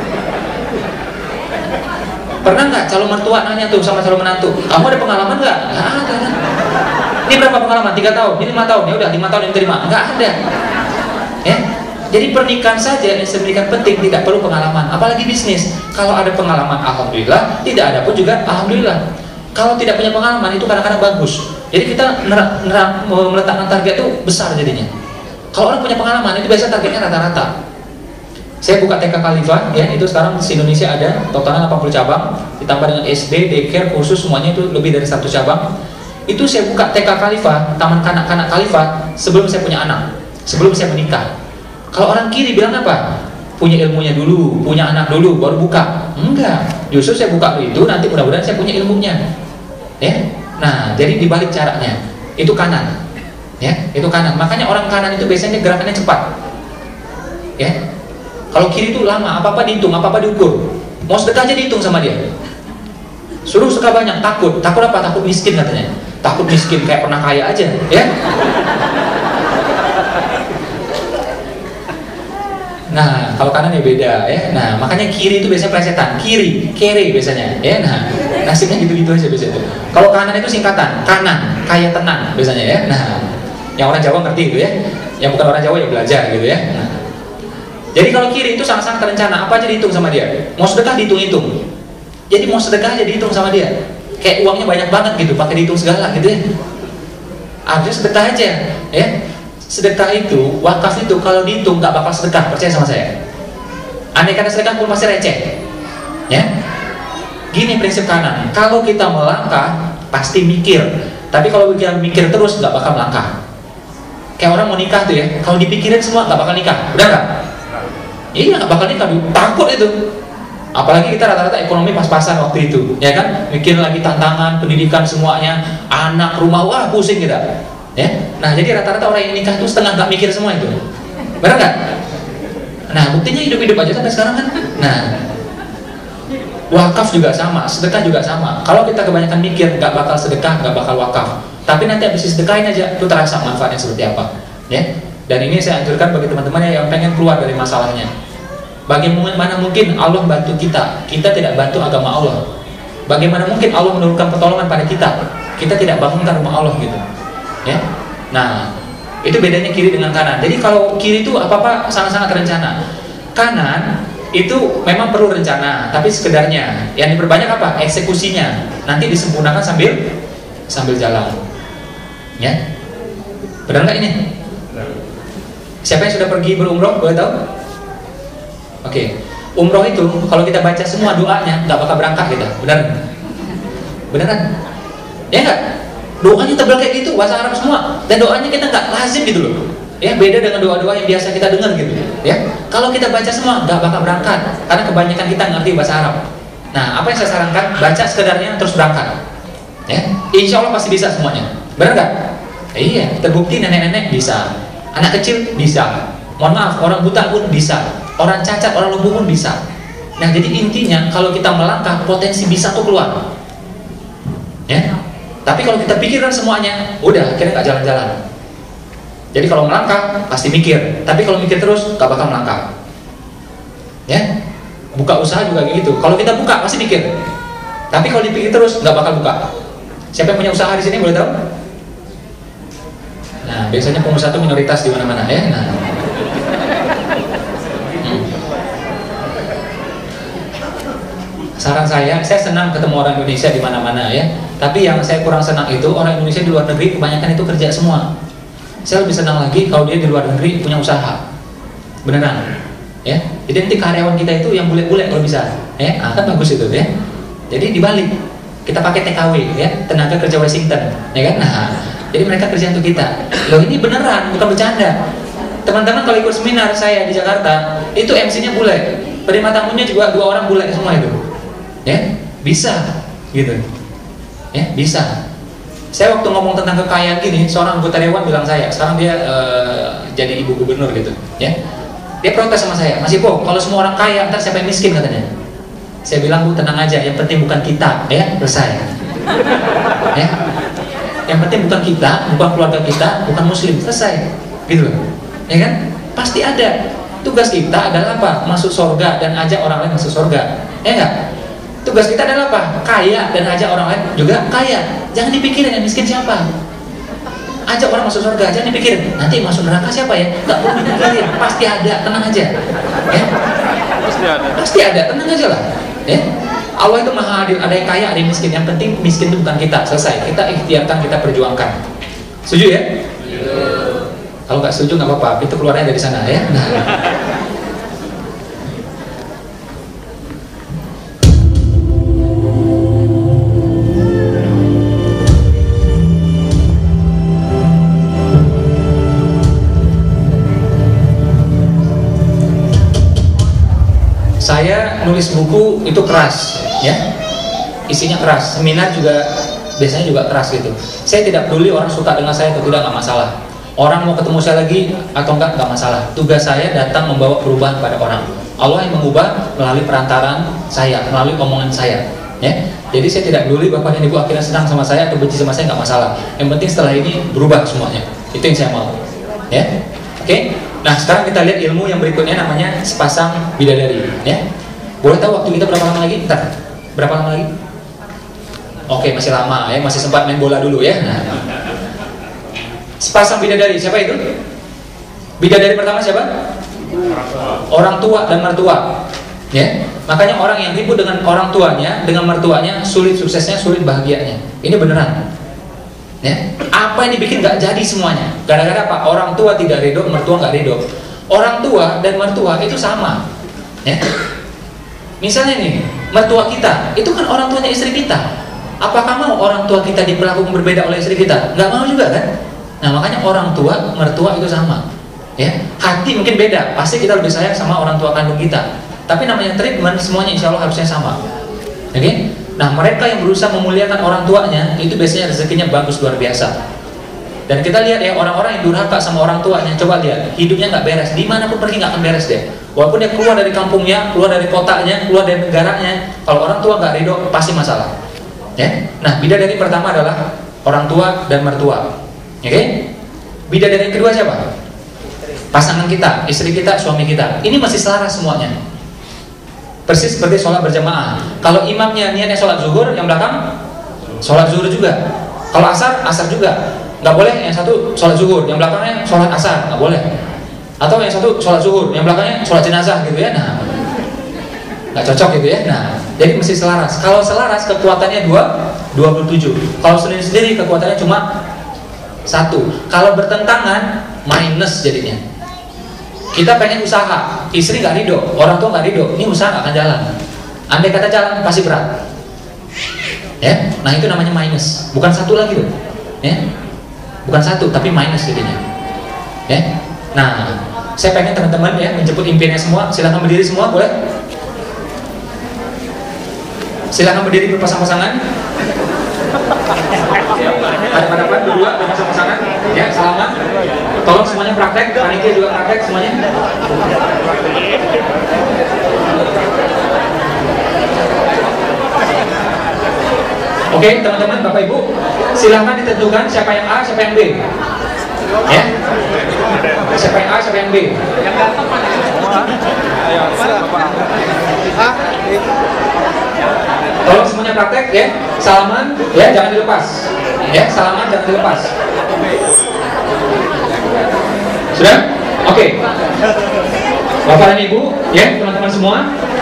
Pernah nggak calon mertua nanya tuh sama calon menantu, kamu ada pengalaman nggak? Nggak ada. Ini berapa pengalaman? 3 tahun, ini 5 tahun. Ya udah 5 tahun yang terima. Nggak ada. Ya. Jadi pernikahan saja yang sedemikian penting tidak perlu pengalaman, apalagi bisnis. Kalau ada pengalaman, alhamdulillah. Tidak ada pun juga alhamdulillah. Kalau tidak punya pengalaman itu kadang-kadang bagus. Jadi kita meletakkan target itu besar jadinya. Kalau orang punya pengalaman itu biasa targetnya rata-rata. Saya buka TK Khalifah, ya itu sekarang di Indonesia ada totalnya 80 cabang, ditambah dengan SD, daycare, kursus semuanya itu lebih dari 100 cabang. Itu saya buka TK Khalifah, Taman Kanak-Kanak Khalifah sebelum saya punya anak, sebelum saya menikah. Kalau orang kiri bilang apa? Punya ilmunya dulu, punya anak dulu, baru buka. Enggak, justru saya buka itu nanti mudah-mudahan saya punya ilmunya. Ya, nah jadi dibalik caranya itu kanan, ya itu kanan. Makanya orang kanan itu biasanya gerakannya cepat. Ya, kalau kiri itu lama, apa-apa dihitung, apa-apa diukur. Mau sedekah aja dihitung sama dia. Suruh sedekah banyak, takut apa? Takut miskin katanya. Takut miskin kayak pernah kaya aja, ya. Nah, kalau kanan ya beda ya. Nah, makanya kiri itu biasanya plesetan, kiri biasanya ya. Nah, nasibnya gitu-gitu aja biasanya itu. Kalau kanan itu singkatan, kanan, kaya tenang biasanya ya. Nah, yang orang Jawa ngerti itu ya. Yang bukan orang Jawa ya belajar gitu ya. Nah, jadi kalau kiri itu sangat-sangat terencana, apa aja dihitung sama dia. Mau sedekah dihitung-hitung. Jadi mau sedekah aja dihitung sama dia. Kayak uangnya banyak banget gitu, pakai dihitung segala gitu ya. Artinya sedekah aja, ya. Sedekah itu, wakaf itu kalau dihitung nggak bakal sedekah, percaya sama saya. Andai kata sedekah pun masih receh, ya. Gini prinsip kanan, kalau kita melangkah pasti mikir, tapi kalau kita mikir terus nggak bakal melangkah. Kayak orang mau nikah tuh ya, kalau dipikirin semua nggak bakal nikah, udah nggak? Iya nggak bakal nikah, takut itu. Apalagi kita rata-rata ekonomi pas-pasan waktu itu, ya kan? Mikir lagi tantangan, pendidikan semuanya, anak, rumah, wah pusing kita, ya. Nah jadi rata-rata orang yang nikah itu setengah nggak mikir semua itu, benar nggak? Nah buktinya hidup-hidup aja sampai sekarang kan. Nah wakaf juga sama, sedekah juga sama. Kalau kita kebanyakan mikir, nggak bakal sedekah, nggak bakal wakaf. Tapi nanti habis sedekahin aja, itu terasa manfaatnya seperti apa, ya. Dan ini saya anjurkan bagi teman-teman yang pengen keluar dari masalahnya. Bagaimana mungkin Allah bantu kita? Kita tidak bantu agama Allah. Bagaimana mungkin Allah menurunkan pertolongan pada kita? Kita tidak bangunkan rumah Allah gitu, ya. Nah, itu bedanya kiri dengan kanan. Jadi kalau kiri itu apa-apa sangat-sangat terencana. Kanan itu memang perlu rencana, tapi sekedarnya. Yang diperbanyak apa? Eksekusinya. Nanti disempurnakan sambil jalan, ya. Benar nggak ini? Siapa yang sudah pergi berumroh? Boleh tahu? Oke, umroh itu kalau kita baca semua doanya nggak bakal berangkat kita, benar? Beneran? Ya nggak? Doanya tebal kayak gitu, bahasa Arab semua, dan doanya kita nggak lazim gitu loh. Ya beda dengan doa-doa yang biasa kita dengar gitu. Ya, kalau kita baca semua nggak bakal berangkat, karena kebanyakan kita ngerti bahasa Arab. Nah, apa yang saya sarankan? Baca sekedarnya terus berangkat. Ya, insya Allah pasti bisa semuanya. Benar nggak? Iya, terbukti nenek-nenek bisa, anak kecil bisa. Mohon maaf, orang buta pun bisa, orang cacat, orang lumpuh pun bisa. Nah, jadi intinya kalau kita melangkah, potensi bisa tuh keluar. Ya. Tapi kalau kita pikirkan semuanya, udah akhirnya nggak jalan-jalan. Jadi kalau melangkah pasti mikir, tapi kalau mikir terus nggak bakal melangkah. Ya, buka usaha juga kayak gitu. Kalau kita buka pasti mikir, tapi kalau dipikir terus nggak bakal buka. Siapa yang punya usaha di sini boleh tahu? Nah, biasanya pengusaha itu minoritas di mana-mana ya. Nah. Saran saya senang ketemu orang Indonesia di mana-mana ya. Tapi yang saya kurang senang itu orang Indonesia di luar negeri kebanyakan itu kerja semua. Saya lebih senang lagi kalau dia di luar negeri punya usaha, beneran, ya. Jadi nanti karyawan kita itu yang bule-bule kalau bisa, ya, kan bagus itu ya. Jadi dibalik, kita pakai TKW, ya, tenaga kerja Washington, ya kan. Nah, jadi mereka kerja untuk kita. Loh ini beneran, bukan bercanda. Teman-teman kalau ikut seminar saya di Jakarta, itu MC-nya bule, penerima tamunya juga 2 orang bule semua itu. Ya, bisa gitu, ya bisa. Saya waktu ngomong tentang kekayaan gini, seorang anggota dewan bilang saya, sekarang dia jadi ibu gubernur gitu, ya. Dia protes sama saya, Mas Ipo, kalau semua orang kaya, ntar siapa yang miskin katanya. Saya bilang, Bu tenang aja, yang penting bukan kita, ya, selesai. Ya, yang penting bukan kita, bukan keluarga kita, bukan muslim, selesai, gitu, ya kan? Pasti ada. Tugas kita adalah apa? Masuk surga dan ajak orang lain masuk surga, ya enggak? Tugas kita adalah apa? Kaya dan ajak orang lain juga kaya. Jangan dipikirin yang miskin siapa. Ajak orang masuk surga, jangan dipikirin nanti masuk neraka siapa ya. Gak perlu dipikirin, pasti ada, tenang aja. Ya? Pasti ada, tenang aja lah. Ya? Allah itu maha adil, ada yang kaya, ada yang miskin. Yang penting miskin itu bukan kita, selesai. Kita ikhtiarkan, kita perjuangkan. Setuju ya? Kalau nggak setuju nggak apa-apa, itu keluarnya dari sana ya. Nah. Saya nulis buku itu keras, ya, isinya keras. Seminar juga biasanya juga keras gitu. Saya tidak peduli orang suka dengan saya atau tidak, nggak masalah. Orang mau ketemu saya lagi atau enggak masalah. Tugas saya datang membawa perubahan pada orang. Allah yang mengubah melalui perantaraan saya, melalui omongan saya. Ya, jadi saya tidak peduli bapak dan ibu akhirnya senang sama saya atau benci sama saya, nggak masalah. Yang penting setelah ini berubah semuanya. Itu yang saya mau. Ya, oke. Nah sekarang kita lihat ilmu yang berikutnya namanya sepasang bidadari. Ya, boleh tahu waktu kita berapa lama lagi? Bentar, berapa lama lagi? Oke, masih lama ya, masih sempat main bola dulu ya. Nah. Sepasang bidadari, siapa itu? Bidadari pertama siapa? Orang tua dan mertua. Ya, makanya orang yang ribut dengan orang tuanya, dengan mertuanya, sulit suksesnya, sulit bahagianya. Ini beneran. Ya, apa yang dibikin nggak jadi semuanya? Gara-gara apa? Orang tua tidak ridho, mertua nggak ridho. Orang tua dan mertua itu sama. Ya. Misalnya nih, mertua kita itu kan orang tuanya istri kita. Apakah mau orang tua kita diperlakukan berbeda oleh istri kita? Nggak mau juga kan? Nah, makanya orang tua, mertua itu sama. Ya, hati mungkin beda. Pasti kita lebih sayang sama orang tua kandung kita. Tapi namanya treatment, semuanya insya Allah harusnya sama. Oke? Nah, mereka yang berusaha memuliakan orang tuanya itu biasanya rezekinya bagus luar biasa. Dan kita lihat ya, orang-orang yang durhaka sama orang tuanya, coba lihat, hidupnya nggak beres. Dimanapun pergi nggak akan beres deh. Walaupun dia keluar dari kampungnya, keluar dari kotanya, keluar dari negaranya, kalau orang tua nggak ridho, pasti masalah. Ya? Nah, bidadari pertama adalah orang tua dan mertua. Oke? Bidadari kedua siapa? Pasangan kita, istri kita, suami kita. Ini masih selaras semuanya. Persis seperti sholat berjamaah. Kalau imamnya niatnya sholat zuhur, yang belakang sholat zuhur juga. Kalau asar, asar juga. Nggak boleh yang satu sholat zuhur, yang belakangnya sholat asar, nggak boleh. Atau yang satu sholat zuhur, yang belakangnya sholat jenazah gitu ya. Nah, nggak cocok gitu ya. Nah, jadi mesti selaras. Kalau selaras kekuatannya 27. Kalau sendiri kekuatannya cuma 1. Kalau bertentangan minus jadinya. Kita pengen usaha, istri nggak ridho, orang tua nggak ridho, ini usaha nggak akan jalan. Andai kata jalan pasti berat. Ya, nah itu namanya minus, bukan 1 lagi loh. Ya, bukan 1 tapi minus jadinya. Ya, nah saya pengen teman-teman ya menjemput impiannya semua. Silahkan berdiri semua, boleh? Silahkan berdiri berpasang-pasangan. Hadapan-hadapan berdua berpasang-pasangan. Ya, salaman. Tolong semuanya praktek, panitia juga praktek semuanya. Oke, teman-teman, Bapak Ibu, silahkan ditentukan siapa yang A, siapa yang B. Ya. Siapa yang A, siapa yang B. Tolong semuanya praktek ya. Salaman ya, jangan dilepas. Ya, salaman jangan dilepas. Sudah? Oke. Bapak dan Ibu, ya, teman-teman semua.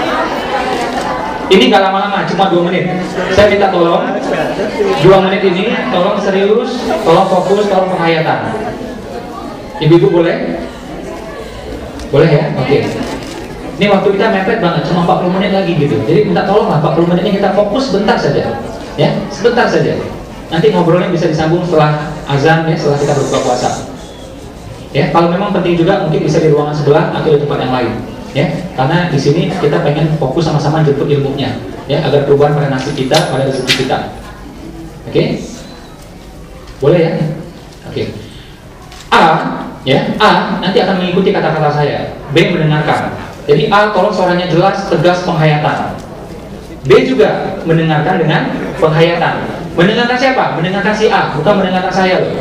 Ini gak lama-lama, cuma 2 menit. Saya minta tolong 2 menit ini, tolong serius, tolong fokus, tolong penghayatan. Ibu-ibu boleh? Boleh ya? Oke. Ini waktu kita mepet banget, cuma 40 menit lagi gitu. Jadi minta tolonglah 40 menit ini kita fokus sebentar saja. Ya, sebentar saja. Nanti ngobrolnya bisa disambung setelah azan ya, setelah kita berbuka puasa. Ya, kalau memang penting juga mungkin bisa di ruangan sebelah atau di tempat yang lain. Ya, karena di sini kita pengen fokus sama-sama jemput ilmunya, ya, agar perubahan pada nasib kita, pada rezeki kita. Oke? Boleh ya? Oke. A, ya, A nanti akan mengikuti kata-kata saya. B mendengarkan. Jadi A tolong suaranya jelas, tegas, penghayatan. B juga mendengarkan dengan penghayatan. Mendengarkan siapa? Mendengarkan si A, bukan mendengarkan saya loh.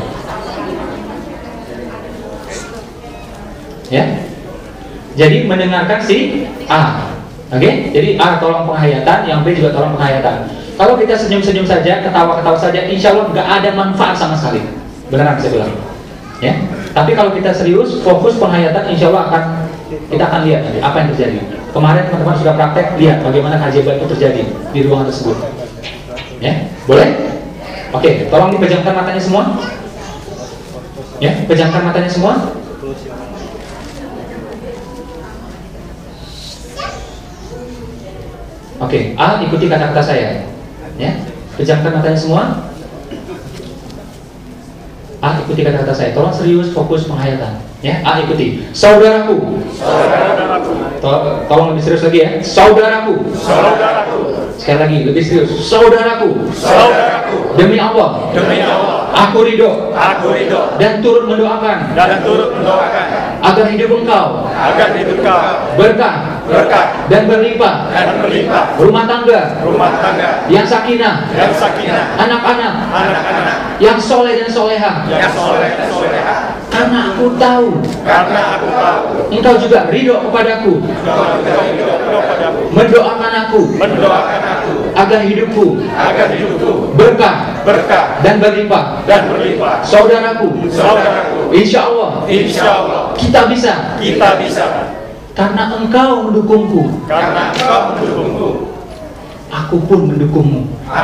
Ya. Jadi mendengarkan si A. Oke? Jadi A tolong penghayatan, yang B juga tolong penghayatan. Kalau kita senyum-senyum saja, ketawa-ketawa saja, insya Allah nggak ada manfaat sama sekali. Beneran saya bilang. Ya. Tapi kalau kita serius, fokus penghayatan, insya Allah kita akan lihat nanti apa yang terjadi. Kemarin teman-teman sudah praktek, lihat bagaimana keajaiban itu terjadi di ruangan tersebut. Ya, boleh? Oke, tolong dipejamkan matanya semua. Ya, pejamkan matanya semua. Oke, A ikuti kata-kata saya. Ya, pejamkan matanya semua. A ikuti kata-kata saya. Tolong serius, fokus penghayatan. Ya, A ikuti. Saudaraku. Saudaraku. Tolong lebih serius lagi ya. Saudaraku. Saudaraku. Sekali lagi lebih serius. Saudaraku. Saudaraku. Demi Allah. Demi Allah. Aku ridho. Aku ridho. Dan turut mendoakan. Dan turut mendoakan. Agar hidup engkau. Agar hidup engkau. Berkah. Berkah. Dan berlimpah. Dan berlimpah. Rumah tangga. Rumah tangga. Yang sakinah. Yang sakinah. Anak-anak. Anak-anak. Yang soleh dan soleha. Yang soleh dan soleha. Karena aku tahu. Karena aku tahu. Engkau juga ridho kepadaku. Mendoakan aku. Mendoakan aku. agar hidupku berkah dan berlimpah. Saudaraku, insya Allah kita bisa karena engkau mendukungku. Aku pun mendukungmu.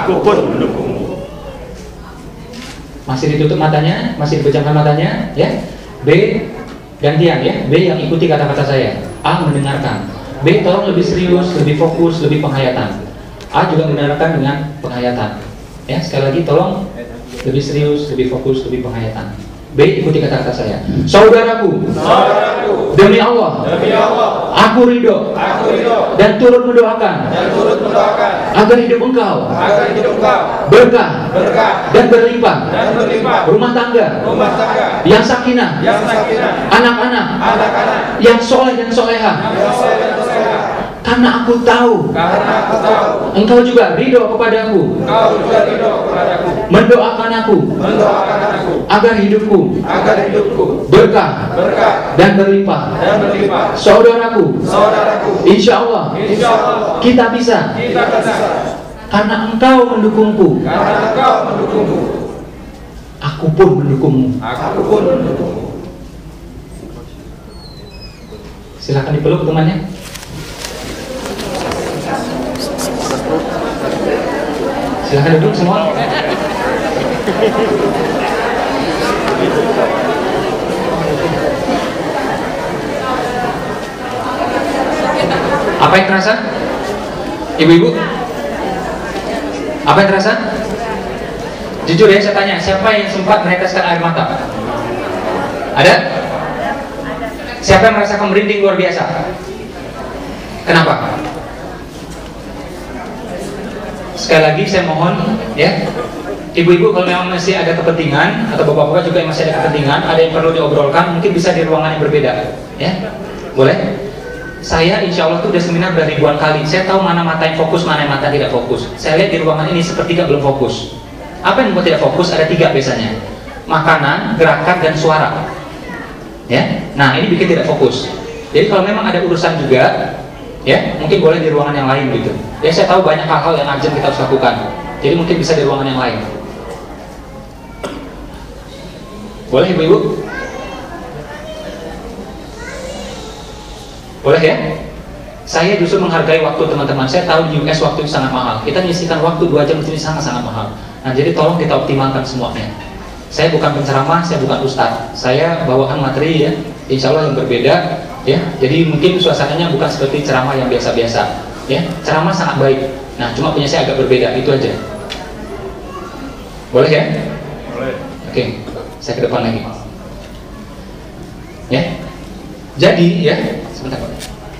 Masih ditutup matanya, masih dipejamkan matanya, ya. B, gantian ya. B yang ikuti kata-kata saya. A mendengarkan. B tolong lebih serius, lebih fokus, lebih penghayatan. A juga mendengarkan dengan penghayatan. Ya, sekali lagi tolong lebih serius, lebih fokus, lebih penghayatan. B, ikuti kata-kata saya. Saudaraku, demi Allah, aku ridho dan turut mendoakan agar hidup engkau berkah dan berlimpah, rumah tangga yang sakinah, anak-anak yang soleh dan soleha. Karena aku tahu engkau juga ridho kepadaku, mendoakan aku agar hidupku berkah dan berlimpah. Saudaraku, insya Allah kita bisa karena engkau mendukungku. Aku pun mendukungmu. Silakan dipeluk temannya. Silahkan duduk semua. Apa yang terasa? Ibu-ibu? Apa yang terasa? Jujur ya saya tanya, siapa yang sempat meneteskan air mata? Ada? Siapa yang merasakan merinding luar biasa? Kenapa? Sekali lagi saya mohon ya, ibu-ibu kalau memang masih ada kepentingan atau bapak-bapak juga yang masih ada kepentingan, ada yang perlu diobrolkan, mungkin bisa di ruangan yang berbeda ya, boleh? Saya insya Allah tuh udah seminar udah ribuan kali, saya tahu mana mata yang fokus, mana yang mata tidak fokus. Saya lihat di ruangan ini sepertiga belum fokus. Apa yang membuat tidak fokus? Ada 3 biasanya, makanan, gerakan, dan suara ya. Nah ini bikin tidak fokus. Jadi kalau memang ada urusan juga ya, mungkin boleh di ruangan yang lain gitu. Ya saya tahu banyak hal-hal yang urgent kita harus lakukan. Jadi mungkin bisa di ruangan yang lain. Boleh ibu-ibu? Boleh ya? Saya justru menghargai waktu teman-teman. Saya tahu di US waktu itu sangat mahal. Kita menyisihkan waktu 2 jam di sini sangat-sangat mahal. Nah jadi tolong kita optimalkan semuanya. Saya bukan penceramah, saya bukan ustadz. Saya bawakan materi ya, insya Allah yang berbeda. Ya, jadi mungkin suasananya bukan seperti ceramah yang biasa-biasa. Ya, ceramah sangat baik. Nah, cuma punya saya agak berbeda, itu aja. Boleh ya? Boleh. Oke, saya ke depan lagi. Ya, jadi ya, sebentar Pak.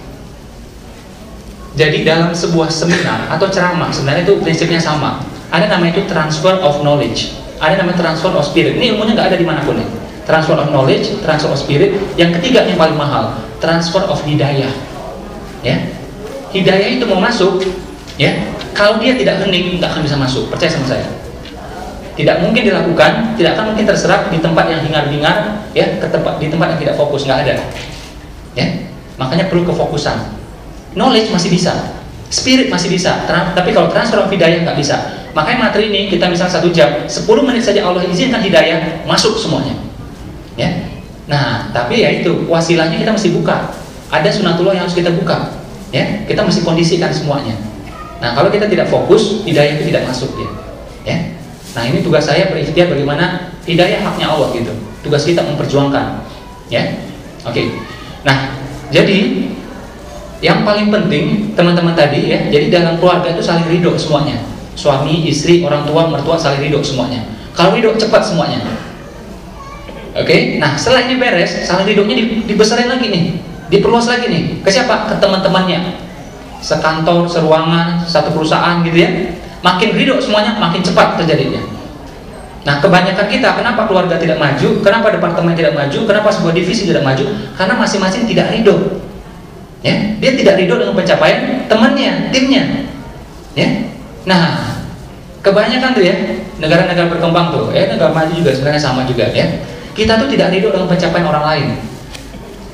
Jadi dalam sebuah seminar atau ceramah sebenarnya itu prinsipnya sama. Ada namanya itu transfer of knowledge. Ada namanya transfer of spirit. Ini ilmunya nggak ada dimanapun nih. Transfer of knowledge, transfer of spirit. Yang ketiga yang paling mahal, transfer of hidayah. Ya, hidayah itu mau masuk, ya. Kalau dia tidak hening, nggak akan bisa masuk. Percaya sama saya. Tidak mungkin dilakukan, tidak akan mungkin terserap di tempat yang hingar-bingar, ya, di tempat yang tidak fokus, nggak ada. Ya, makanya perlu kefokusan. Knowledge masih bisa, spirit masih bisa, tapi kalau transfer of hidayah nggak bisa. Makanya materi ini kita misal 1 jam, 10 menit saja Allah izinkan hidayah masuk semuanya. Ya, nah tapi ya itu wasilahnya kita mesti buka. Ada sunatullah yang harus kita buka. Ya, kita mesti kondisikan semuanya. Nah kalau kita tidak fokus, hidayah itu tidak masuk dia. Ya, nah ini tugas saya berikhtiar bagaimana hidayah haknya Allah gitu. Tugas kita memperjuangkan. Ya, oke. Nah jadi yang paling penting teman-teman tadi ya, jadi dalam keluarga itu saling ridho semuanya. Suami, istri, orang tua, mertua saling ridho semuanya. Kalau ridho cepat semuanya. Oke, nah setelah ini beres, saling ridhonya dibesarin lagi nih, diperluas lagi nih. Ke siapa? Ke teman-temannya, sekantor, seruangan, satu perusahaan gitu ya. Makin ridho semuanya, makin cepat terjadinya. Nah kebanyakan kita, kenapa keluarga tidak maju? Kenapa departemen tidak maju? Kenapa sebuah divisi tidak maju? Karena masing-masing tidak ridho. Ya, dia tidak ridho dengan pencapaian temannya, timnya. Ya, nah kebanyakan tuh ya negara-negara berkembang tuh, negara maju juga sebenarnya sama juga ya. Kita tuh tidak ridho dengan pencapaian orang lain.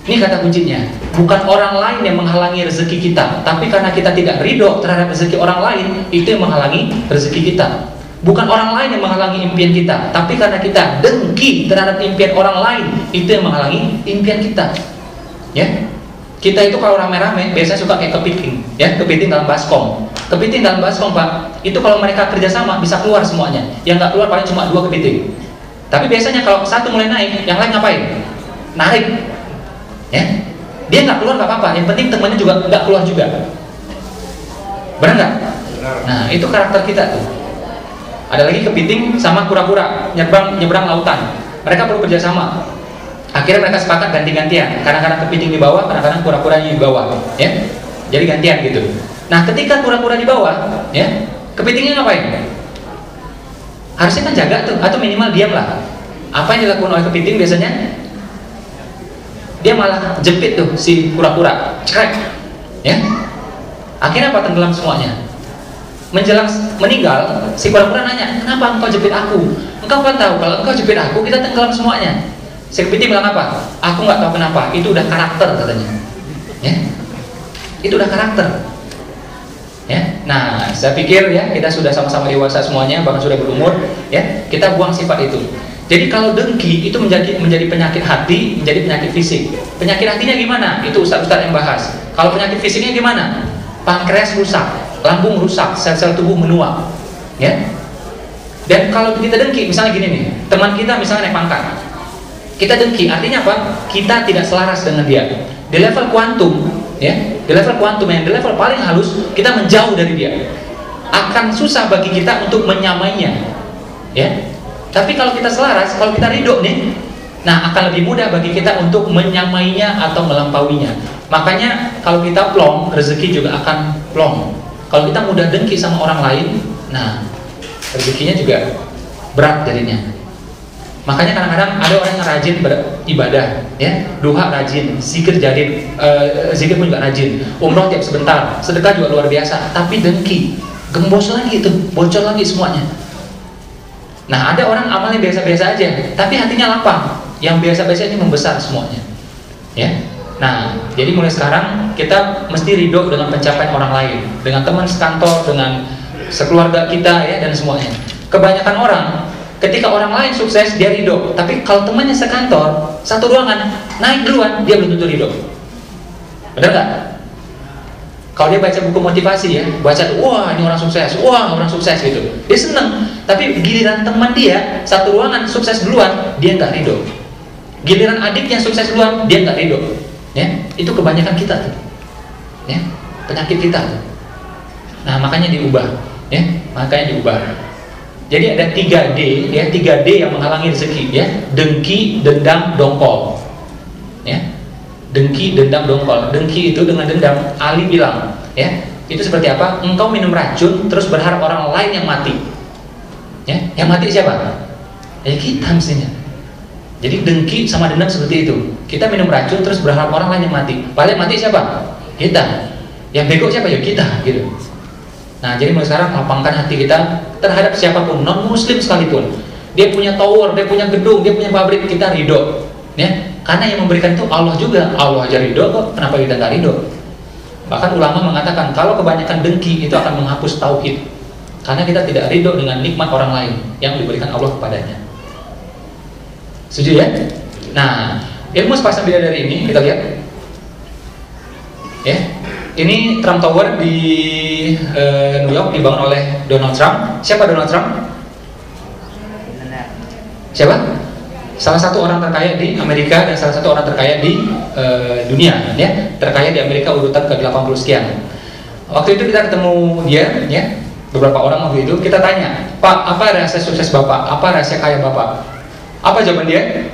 Ini kata kuncinya. Bukan orang lain yang menghalangi rezeki kita, tapi karena kita tidak ridho terhadap rezeki orang lain, itu yang menghalangi rezeki kita. Bukan orang lain yang menghalangi impian kita, tapi karena kita dengki terhadap impian orang lain, itu yang menghalangi impian kita. Ya, kita itu kalau rame-rame biasanya suka kayak kepiting, ya, kepiting dalam baskom. Kepiting dalam baskom, Pak, itu kalau mereka kerjasama bisa keluar semuanya. Yang nggak keluar paling cuma 2 kepiting. Tapi biasanya kalau satu mulai naik, yang lain ngapain? Narik. Ya, dia nggak keluar nggak apa-apa. Yang penting temannya juga nggak keluar juga. Benar nggak? Nah, itu karakter kita tuh. Ada lagi kepiting sama kura-kura nyebrang lautan. Mereka perlu kerjasama. Akhirnya mereka sepakat ganti-gantian. Kadang-kadang kepiting di bawah, kadang-kadang kura-kura di bawah. Ya, jadi gantian gitu. Nah, ketika kura-kura di bawah, ya, kepitingnya ngapain? Harusnya kan jaga tuh, atau minimal diam lah. Apa yang dilakukan oleh kepiting biasanya? Dia malah jepit tuh si kura-kura, cekrek, ya. Akhirnya apa? Tenggelam semuanya. Menjelang meninggal, si kura-kura nanya, kenapa engkau jepit aku? Engkau kan tahu kalau engkau jepit aku, kita tenggelam semuanya. Si kepiting bilang apa? Aku nggak tahu kenapa. Itu udah karakter katanya. Ya, itu udah karakter. Ya, nah saya pikir ya kita sudah sama-sama dewasa semuanya, bahkan sudah berumur. Ya, kita buang sifat itu. Jadi kalau dengki itu menjadi penyakit hati, menjadi penyakit fisik. Penyakit hatinya gimana? Itu ustaz-ustaz yang bahas. Kalau penyakit fisiknya gimana? Pankreas rusak, lambung rusak, sel-sel tubuh menua. Ya. Dan kalau kita dengki, misalnya gini nih, teman kita misalnya naik pangkat, kita dengki, artinya apa? Kita tidak selaras dengan dia. Di level kuantum, ya, di level kuantum yang di level paling halus, kita menjauh dari dia. Akan susah bagi kita untuk menyamainya. Ya. Tapi kalau kita selaras, kalau kita ridho nih, nah akan lebih mudah bagi kita untuk menyamainya atau melampauinya. Makanya kalau kita plong, rezeki juga akan plong. Kalau kita mudah dengki sama orang lain, nah rezekinya juga berat jadinya. Makanya kadang-kadang ada orang yang rajin beribadah, ya, duha rajin, zikir zikir pun juga rajin, umroh tiap sebentar, sedekah juga luar biasa, tapi dengki, gembos lagi itu, bocor lagi semuanya. Nah, ada orang amalnya biasa-biasa aja, tapi hatinya lapang. Yang biasa-biasa ini membesar semuanya. Ya. Nah, jadi mulai sekarang kita mesti ridho dengan pencapaian orang lain, dengan teman sekantor, dengan sekeluarga kita, ya, dan semuanya. Kebanyakan orang, ketika orang lain sukses dia ridho, tapi kalau temannya sekantor, satu ruangan naik duluan, dia belum tentu ridho. Benar nggak? Kalau dia baca buku motivasi, ya, baca, wah ini orang sukses gitu, dia seneng. Tapi giliran teman dia satu ruangan sukses duluan, dia nggak ridho. Giliran adiknya sukses duluan, dia nggak ridho. Ya, itu kebanyakan kita tuh. Ya, penyakit kita tuh. Nah, makanya diubah, ya, makanya diubah. Jadi ada 3D, ya, 3D yang menghalangi rezeki, ya, dengki, dendam, dongkol. Ya. Dengki, dendam, dongkol. Dengki itu dengan dendam, Ali bilang, ya, itu seperti apa? Engkau minum racun terus berharap orang lain yang mati. Ya, yang mati siapa? Ya kita mestinya. Jadi dengki sama dendam seperti itu. Kita minum racun terus berharap orang lain yang mati. Paling mati siapa? Kita. Yang bego siapa? Ya kita, gitu. Nah, jadi mulai sekarang lapangkan hati kita terhadap siapapun, non muslim sekalipun. Dia punya tower, dia punya gedung, dia punya pabrik, kita ridho. Ya. Karena yang memberikan itu Allah juga. Allah aja ridho kok, kenapa kita nggak ridho? Bahkan ulama mengatakan kalau kebanyakan dengki itu akan menghapus tauhid, karena kita tidak ridho dengan nikmat orang lain yang diberikan Allah kepadanya. Setuju ya? Nah, ilmu sepasang bidadari ini kita lihat, ya, ini Trump Tower di New York dibangun oleh Donald Trump. Siapa Donald Trump? Siapa? Salah satu orang terkaya di Amerika dan salah satu orang terkaya di dunia, ya, terkaya di Amerika urutan ke-80 sekian. Waktu itu kita ketemu dia, ya, beberapa orang waktu itu kita tanya, Pak, apa rahasia sukses Bapak? Apa rahasia kaya Bapak? Apa jawaban dia?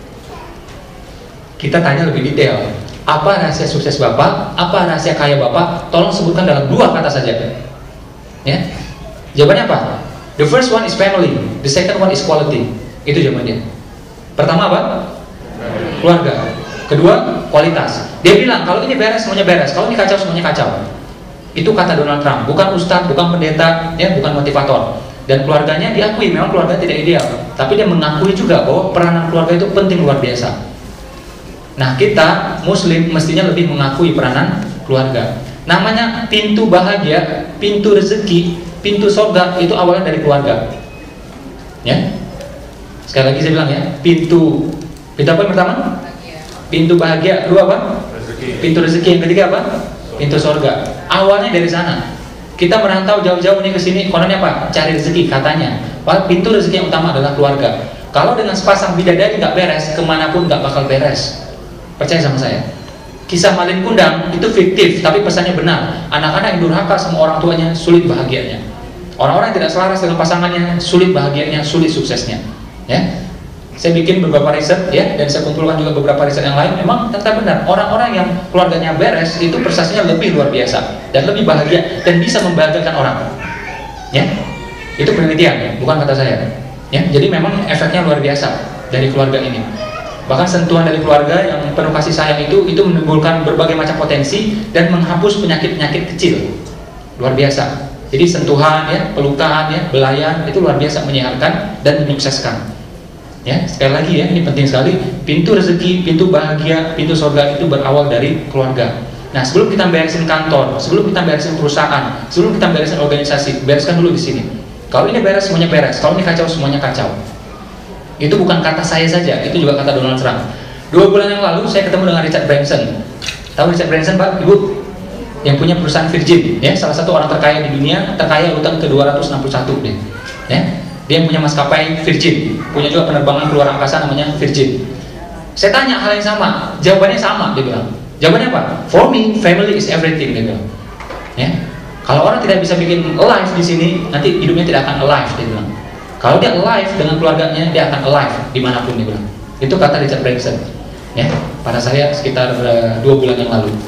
Kita tanya lebih detail. Apa rahasia sukses Bapak? Apa rahasia kaya Bapak? Tolong sebutkan dalam 2 kata saja. Ya, jawabannya apa? The first one is family, the second one is quality. Itu jawabannya. Pertama apa? Keluarga. Kedua, kualitas. Dia bilang kalau ini beres semuanya beres, kalau ini kacau semuanya kacau. Itu kata Donald Trump, bukan ustadz, bukan pendeta, ya, bukan motivator. Dan keluarganya diakui memang keluarga tidak ideal, tapi dia mengakui juga bahwa peranan keluarga itu penting luar biasa. Nah, kita Muslim mestinya lebih mengakui peranan keluarga. Namanya pintu bahagia, pintu rezeki, pintu surga itu awalnya dari keluarga. Ya. Sekali lagi saya bilang ya, pintu apa yang pertama? Pintu bahagia. Kedua apa? Pintu rezeki. Yang ketiga apa? Pintu surga. Awalnya dari sana. Kita merantau jauh-jauh nih ke sini, kononnya apa? Cari rezeki katanya. Pintu rezeki yang utama adalah keluarga. Kalau dengan sepasang bidadari nggak beres, kemanapun nggak bakal beres. Percaya sama saya. Kisah Malin Kundang itu fiktif, tapi pesannya benar. Anak-anak yang durhaka sama orang tuanya sulit bahagianya. Orang-orang yang tidak selaras dengan pasangannya sulit bahagianya, sulit suksesnya. Ya, saya bikin beberapa riset ya, dan saya kumpulkan juga beberapa riset yang lain. Memang ternyata benar. Orang-orang yang keluarganya beres itu prestasinya lebih luar biasa dan lebih bahagia dan bisa membahagiakan orang. Ya, itu penelitian, bukan kata saya. Ya, jadi memang efeknya luar biasa dari keluarga ini. Bahkan sentuhan dari keluarga yang penuh kasih sayang itu menimbulkan berbagai macam potensi dan menghapus penyakit-penyakit kecil. Luar biasa. Jadi sentuhan ya, pelukan ya, belayan itu luar biasa menyehatkan dan menyukseskan. Ya, sekali lagi ya, ini penting sekali. Pintu rezeki, pintu bahagia, pintu surga itu berawal dari keluarga. Nah, sebelum kita beresin kantor, sebelum kita beresin perusahaan, sebelum kita beresin organisasi, bereskan dulu di sini. Kalau ini beres, semuanya beres. Kalau ini kacau, semuanya kacau. Itu bukan kata saya saja, itu juga kata Donald Trump. 2 bulan yang lalu saya ketemu dengan Richard Branson. Tahu Richard Branson, Pak? Ibu? Yang punya perusahaan Virgin, ya, salah satu orang terkaya di dunia, terkaya utang ke 261 deh. Ya. Dia punya maskapai Virgin, punya juga penerbangan keluar angkasa namanya Virgin. Saya tanya hal yang sama, jawabannya sama, dia bilang. Jawabannya apa? For me, family is everything, dia bilang. Ya. Kalau orang tidak bisa bikin alive di sini, nanti hidupnya tidak akan alive, dia bilang. Kalau dia alive dengan keluarganya, dia akan alive dimanapun, dia bilang. Itu kata Richard Branson. Ya, pada saya sekitar 2 bulan yang lalu.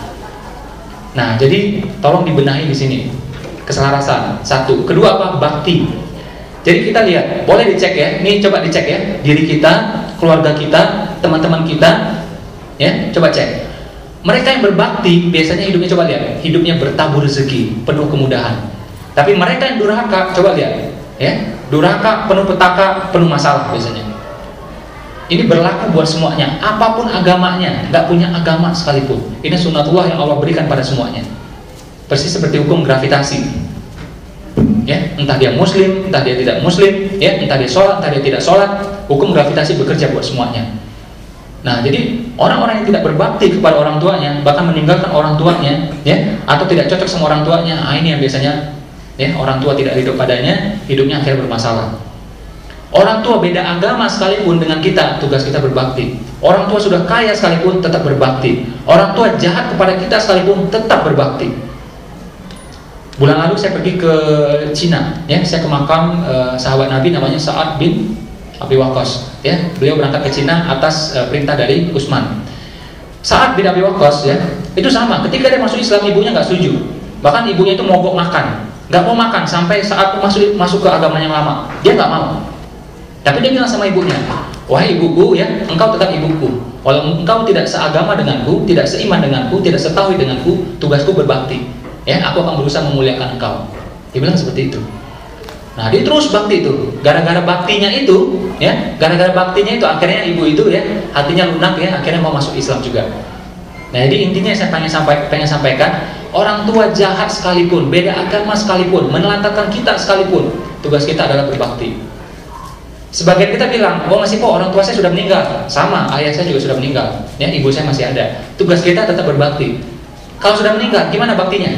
Nah, jadi tolong dibenahi di sini keselarasan. 1, kedua apa? Bakti. Jadi kita lihat, boleh dicek ya. Ini coba dicek ya, diri kita, keluarga kita, teman-teman kita, ya, coba cek. Mereka yang berbakti biasanya hidupnya, coba lihat, hidupnya bertabur rezeki, penuh kemudahan. Tapi mereka yang durhaka, coba lihat, ya, durhaka, penuh petaka, penuh masalah biasanya. Ini berlaku buat semuanya, apapun agamanya, nggak punya agama sekalipun. Ini sunnatullah yang Allah berikan pada semuanya. Persis seperti hukum gravitasi. Ya, entah dia muslim, entah dia tidak muslim, ya, entah dia sholat, entah dia tidak sholat, hukum gravitasi bekerja buat semuanya. Nah, jadi orang-orang yang tidak berbakti kepada orang tuanya, bahkan meninggalkan orang tuanya, ya, atau tidak cocok sama orang tuanya, ini yang biasanya, ya, orang tua tidak ridho padanya, hidupnya akhirnya bermasalah. Orang tua beda agama sekalipun dengan kita, tugas kita berbakti. Orang tua sudah kaya sekalipun tetap berbakti. Orang tua jahat kepada kita sekalipun tetap berbakti. Bulan lalu saya pergi ke Cina, ya, saya ke makam sahabat Nabi namanya Sa'ad bin Abi Waqqas, ya. Beliau berangkat ke Cina atas perintah dari Utsman. Sa'ad bin Abi Waqqas, ya, itu sama. Ketika dia masuk Islam, ibunya nggak setuju. Bahkan ibunya itu mogok makan, nggak mau makan sampai saat masuk ke agama yang lama. Dia nggak mau. Tapi dia bilang sama ibunya, wahai ibuku, ya, engkau tetap ibuku. Walau engkau tidak seagama denganku, tidak seiman denganku, tidak setauhid denganku, tugasku berbakti. Ya, aku akan berusaha memuliakan engkau. Dia bilang seperti itu. Nah, dia terus bakti itu. Gara-gara baktinya itu, ya, gara-gara baktinya itu akhirnya ibu itu, ya, hatinya lunak, ya, akhirnya mau masuk Islam juga. Nah, jadi intinya saya pengen sampaikan, orang tua jahat sekalipun, beda agama sekalipun, menelantarkan kita sekalipun, tugas kita adalah berbakti. Sebagian kita bilang, oh masih kok orang tua saya sudah meninggal. Sama, ayah saya juga sudah meninggal, ya, ibu saya masih ada. Tugas kita tetap berbakti. Kalau sudah meninggal, gimana baktinya?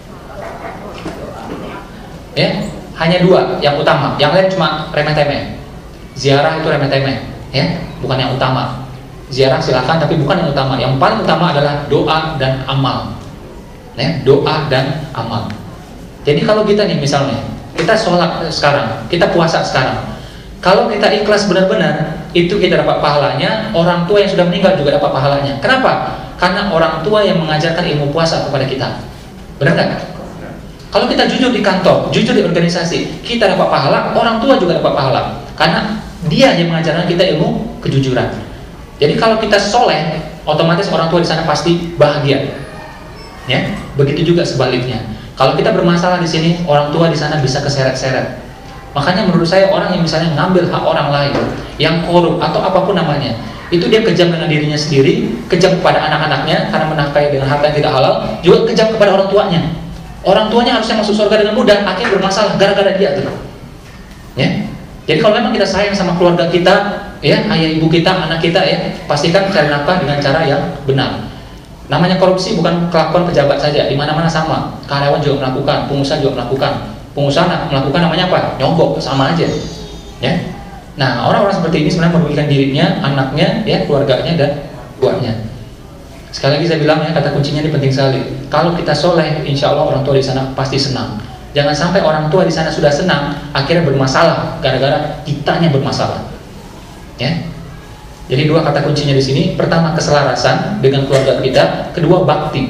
Ya, hanya 2 yang utama, yang lain cuma remeh-temeh. Ziarah itu remeh-temeh, ya, bukan yang utama. Ziarah silakan, tapi bukan yang utama. Yang paling utama adalah doa dan amal. Ya, doa dan amal. Jadi kalau kita nih misalnya, kita sholat sekarang, kita puasa sekarang, kalau kita ikhlas benar-benar, itu kita dapat pahalanya. Orang tua yang sudah meninggal juga dapat pahalanya. Kenapa? Karena orang tua yang mengajarkan ilmu puasa kepada kita. Benar nggak? Kalau kita jujur di kantor, jujur di organisasi, kita dapat pahala, orang tua juga dapat pahala. Karena dia yang mengajarkan kita ilmu kejujuran. Jadi kalau kita soleh, otomatis orang tua di sana pasti bahagia. Ya, begitu juga sebaliknya. Kalau kita bermasalah di sini, orang tua di sana bisa keseret-seret. Makanya menurut saya orang yang misalnya ngambil hak orang lain, yang korup atau apapun namanya, itu dia kejam dengan dirinya sendiri, kejam kepada anak-anaknya karena menafkahi dengan harta yang tidak halal, juga kejam kepada orang tuanya. Orang tuanya harusnya masuk surga dengan mudah, akhirnya bermasalah gara-gara dia tuh. Ya. Jadi kalau memang kita sayang sama keluarga kita, ya, ayah ibu kita, anak kita, ya, pastikan cari nafkah dengan cara yang benar. Namanya korupsi bukan kelakuan pejabat saja, di mana-mana sama. Karyawan juga melakukan, pengusaha juga melakukan. Pengusaha melakukan namanya apa? Nyogok, sama aja. Ya. Nah, orang-orang seperti ini sebenarnya merugikan dirinya, anaknya, ya, keluarganya, dan buahnya. Sekali lagi saya bilang, ya, kata kuncinya ini penting sekali. Kalau kita soleh, insya Allah orang tua di sana pasti senang. Jangan sampai orang tua di sana sudah senang, akhirnya bermasalah gara-gara kitanya bermasalah. Ya. Jadi dua kata kuncinya di sini. Pertama, keselarasan dengan keluarga kita. Kedua, bakti.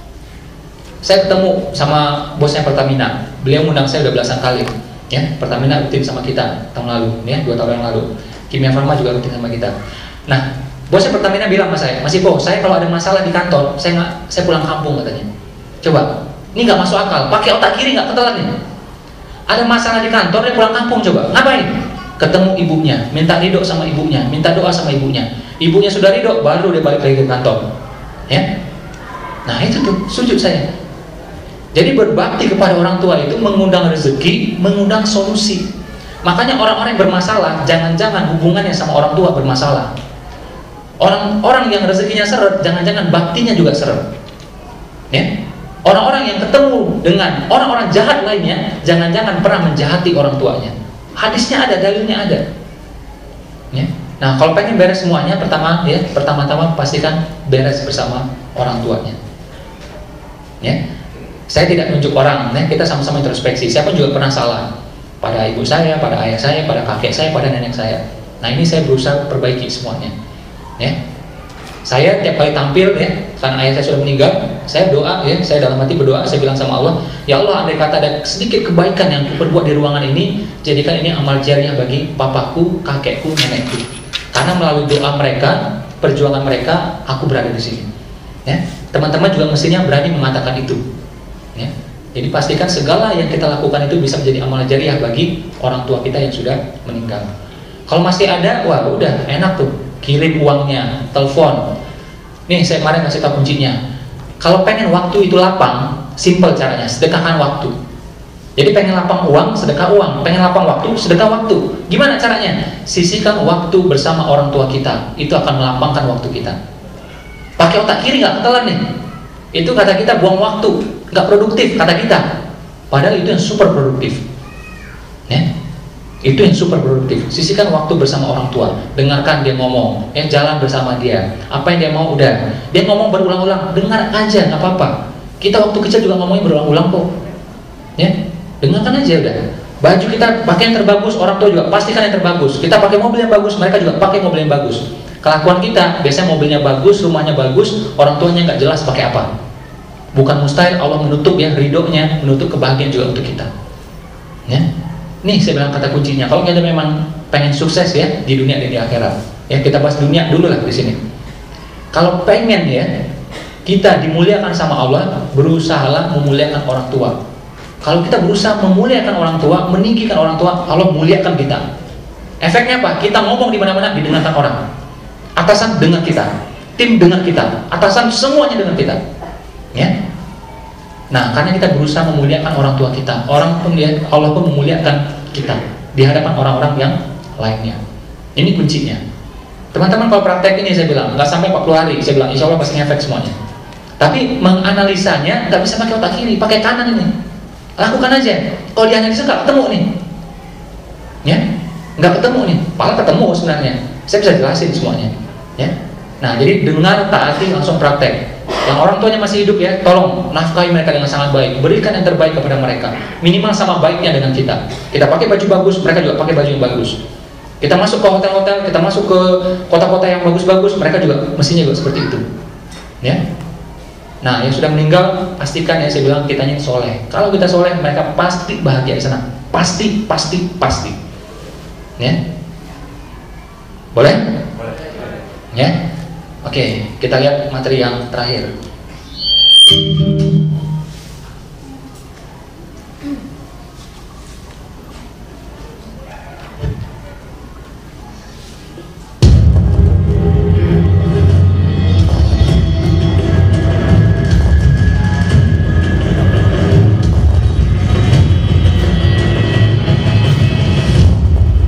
Saya ketemu sama bosnya Pertamina. Beliau ngundang saya udah belasan kali. Ya, Pertamina rutin sama kita tahun lalu, ya, 2 tahun yang lalu. Kimia Farma juga rutin sama kita. Nah, bosnya Pertamina bilang sama saya, Mas Ipo, saya kalau ada masalah di kantor, saya pulang kampung katanya. Coba, ini nggak masuk akal. Pakai otak kiri nggak ketelan nih. Ada masalah di kantor, dia pulang kampung coba. Ngapain? Ketemu ibunya, minta ridho sama ibunya, minta doa sama ibunya. Ibunya sudah ridho, baru dia balik lagi ke kantor. Ya, nah itu tuh sujud saya. Jadi berbakti kepada orang tua itu mengundang rezeki, mengundang solusi. Makanya orang-orang yang bermasalah, jangan-jangan hubungannya sama orang tua bermasalah. Orang-orang yang rezekinya seret, jangan-jangan baktinya juga seret. Ya? Orang-orang yang ketemu dengan orang-orang jahat lainnya, jangan-jangan pernah menjahati orang tuanya. Hadisnya ada, dalilnya ada. Ya? Nah, kalau pengen beres semuanya, pertama-tama pastikan beres bersama orang tuanya. Ya? Saya tidak menunjuk orang, ya, kita sama-sama introspeksi. Siapa juga pernah salah pada ibu saya, pada ayah saya, pada kakek saya, pada nenek saya. Nah, ini saya berusaha perbaiki semuanya. Ya, saya tiap kali tampil, ya, karena ayah saya sudah meninggal, saya doa, ya, saya dalam hati berdoa, saya bilang sama Allah, ya Allah, andai kata ada sedikit kebaikan yang kuperbuat di ruangan ini, jadikan ini amal jariah bagi papaku, kakekku, nenekku. Karena melalui doa mereka, perjuangan mereka, aku berada di sini. Ya, teman-teman juga mestinya berani mengatakan itu. Ya. Jadi pastikan segala yang kita lakukan itu bisa menjadi amal jariah bagi orang tua kita yang sudah meninggal. Kalau masih ada, wah udah enak tuh, kirim uangnya, telepon. Nih saya kemarin kasih tahu kuncinya. Kalau pengen waktu itu lapang, simple caranya, sedekahkan waktu. Jadi pengen lapang uang, sedekah uang. Pengen lapang waktu, sedekah waktu. Gimana caranya? Sisihkan waktu bersama orang tua kita. Itu akan melapangkan waktu kita. Pakai otak kiri nggak ketelan nih. Itu kata kita buang waktu, nggak produktif kata kita. Padahal itu yang super produktif. Ya, itu yang super produktif. Sisihkan waktu bersama orang tua, dengarkan dia ngomong, ya, jalan bersama dia. Apa yang dia mau udah. Dia ngomong berulang-ulang, dengar aja, nggak apa-apa. Kita waktu kecil juga ngomongnya berulang-ulang kok. Ya, dengarkan aja udah. Baju kita pakai yang terbagus, orang tua juga pastikan yang terbagus. Kita pakai mobil yang bagus, mereka juga pakai mobil yang bagus. Kelakuan kita, biasanya mobilnya bagus, rumahnya bagus, orang tuanya nggak jelas pakai apa. Bukan mustahil Allah menutup, ya, ridhonya, menutup kebahagiaan juga untuk kita. Ya, nih saya bilang kata kuncinya. Kalau kita memang pengen sukses, ya, di dunia dan di akhirat, ya, kita bahas dunia dulu lah di sini. Kalau pengen, ya, kita dimuliakan sama Allah, berusahalah memuliakan orang tua. Kalau kita berusaha memuliakan orang tua, meninggikan orang tua, Allah muliakan kita. Efeknya apa? Kita ngomong di mana-mana didengarkan orang. Atasan dengar kita, tim dengar kita, atasan semuanya dengar kita. Ya. Nah, karena kita berusaha memuliakan orang tua kita, Allah pun memuliakan kita di hadapan orang-orang yang lainnya. Ini kuncinya. Teman-teman kalau praktek ini saya bilang nggak sampai 40 hari, saya bilang insya Allah pasti ngefek semuanya. Tapi menganalisanya nggak bisa pakai otak kiri, pakai kanan ini. Lakukan aja. Kalau dianalisa nggak ketemu nih, ya, nggak ketemu nih. Malah ketemu sebenarnya. Saya bisa jelasin semuanya. Ya. Nah, jadi dengar, taati, langsung praktek. Yang orang tuanya masih hidup, ya, tolong nafkahi mereka dengan sangat baik. Berikan yang terbaik kepada mereka. Minimal sama baiknya dengan kita. Kita pakai baju bagus, mereka juga pakai baju yang bagus. Kita masuk ke hotel-hotel, kita masuk ke kota-kota yang bagus-bagus, mereka juga mestinya juga seperti itu. Ya. Nah, yang sudah meninggal pastikan, ya, saya bilang kitanya soleh. Kalau kita soleh, mereka pasti bahagia di sana. Pasti. Ya. Boleh? Ya. Oke, kita lihat materi yang terakhir.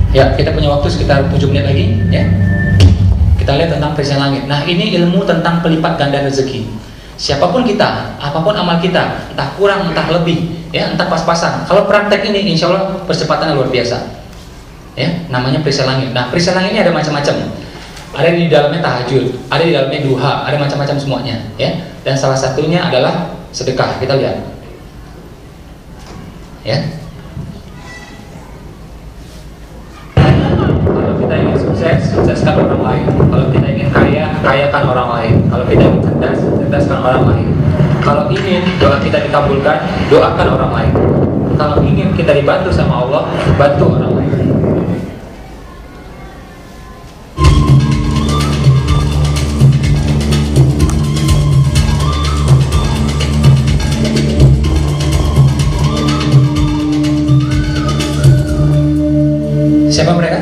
Ya, kita punya waktu sekitar 7 menit lagi, ya. Kita lihat tentang perisai langit. Nah, ini ilmu tentang pelipat ganda rezeki. Siapapun kita, apapun amal kita, entah kurang, entah lebih, ya, entah pas-pasan. Kalau praktek ini, insya Allah percepatannya luar biasa. Ya, namanya perisai langit. Nah, perisai langit ini ada macam-macam. Ada di dalamnya tahajud, ada di dalamnya duha, ada macam-macam semuanya, ya. Dan salah satunya adalah sedekah. Kita lihat, ya. Kalau kita ingin sukses, sukseskan orang lain. Kalau kita ingin kaya, kayakan orang lain. Kalau kita ingin cerdas, cerdaskan orang lain. Kalau ingin doa kita dikabulkan, doakan orang lain. Kalau ingin kita dibantu sama Allah, bantu orang lain. Siapa mereka?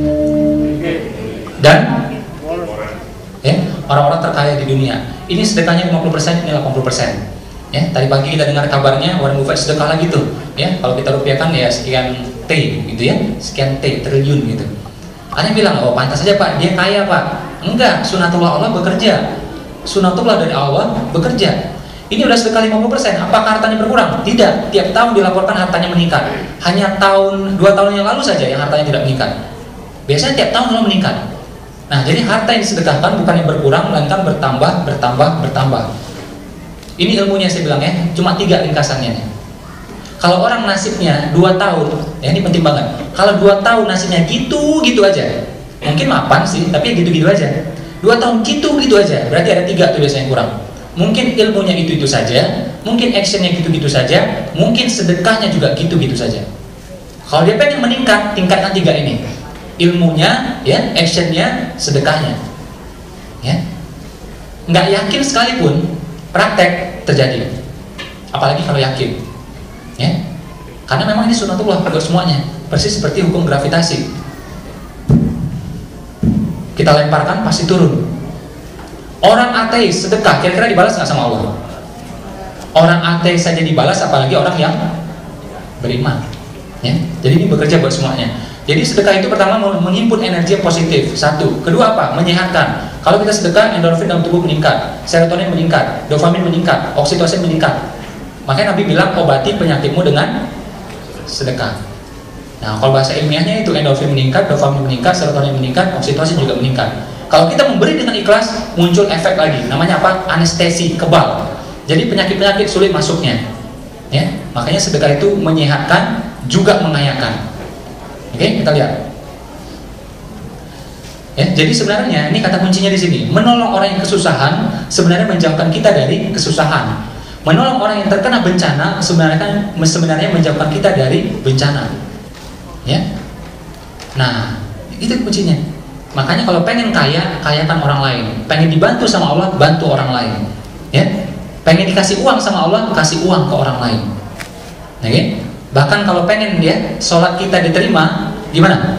Dan ya, orang-orang terkaya di dunia. Ini sedekahnya 50%, ini 80%. Ya, tadi pagi kita dengar kabarnya Warren Buffett sedekah lagi tuh. Ya, kalau kita rupiahkan ya sekian T gitu ya, sekian T triliun gitu. Ada yang bilang, oh pantas saja Pak, dia kaya Pak. Enggak, sunatullah Allah bekerja. Sunatullah dari Allah bekerja. Ini udah sedekah 50%, apakah hartanya berkurang? Tidak, tiap tahun dilaporkan hartanya meningkat. Hanya 2 tahun yang lalu saja yang hartanya tidak meningkat. Biasanya tiap tahun selalu meningkat. Nah, jadi harta yang disedekahkan bukan yang berkurang, melainkan bertambah. Ini ilmunya saya bilang ya, cuma 3 ringkasannya. Kalau orang nasibnya 2 tahun, ya ini penting banget. Kalau 2 tahun nasibnya gitu-gitu aja, mungkin mapan sih, tapi gitu-gitu aja. 2 tahun gitu-gitu aja, berarti ada 3 tuh biasanya yang kurang. Mungkin ilmunya itu-itu saja, mungkin actionnya gitu-gitu saja, mungkin sedekahnya juga gitu-gitu saja. Kalau dia pengen meningkat, tingkatkan 3 ini. Ilmunya, ya, actionnya, sedekahnya. Ya. Nggak yakin sekalipun, praktek terjadi. Apalagi kalau yakin. Ya. Karena memang ini sunatullah buat semuanya. Persis seperti hukum gravitasi. Kita lemparkan, pasti turun. Orang ateis sedekah kira-kira dibalas nggak sama Allah? Orang ateis saja dibalas, apalagi orang yang beriman. Ya? Jadi ini bekerja buat semuanya. Jadi sedekah itu pertama menghimpun energi yang positif. 1. Kedua apa? Menyehatkan. Kalau kita sedekah, endorfin dalam tubuh meningkat, serotonin meningkat, dopamin meningkat, oksitosin meningkat. Makanya Nabi bilang obati penyakitmu dengan sedekah. Nah, kalau bahasa ilmiahnya itu endorfin meningkat, dopamin meningkat, serotonin meningkat, oksitosin juga meningkat. Kalau kita memberi dengan ikhlas, muncul efek lagi. Namanya apa? Anestesi, kebal. Jadi penyakit-penyakit sulit masuknya. Ya, makanya sedekah itu menyehatkan, juga mengayakan. Oke, kita lihat. Ya, jadi sebenarnya ini kata kuncinya di sini. Menolong orang yang kesusahan sebenarnya menjauhkan kita dari kesusahan. Menolong orang yang terkena bencana sebenarnya menjauhkan kita dari bencana. Ya. Nah, itu kuncinya. Makanya kalau pengen kaya, kayakan orang lain. Pengen dibantu sama Allah, bantu orang lain. Ya. Pengen dikasih uang sama Allah, kasih uang ke orang lain. Oke? Bahkan kalau pengen dia sholat kita diterima, gimana?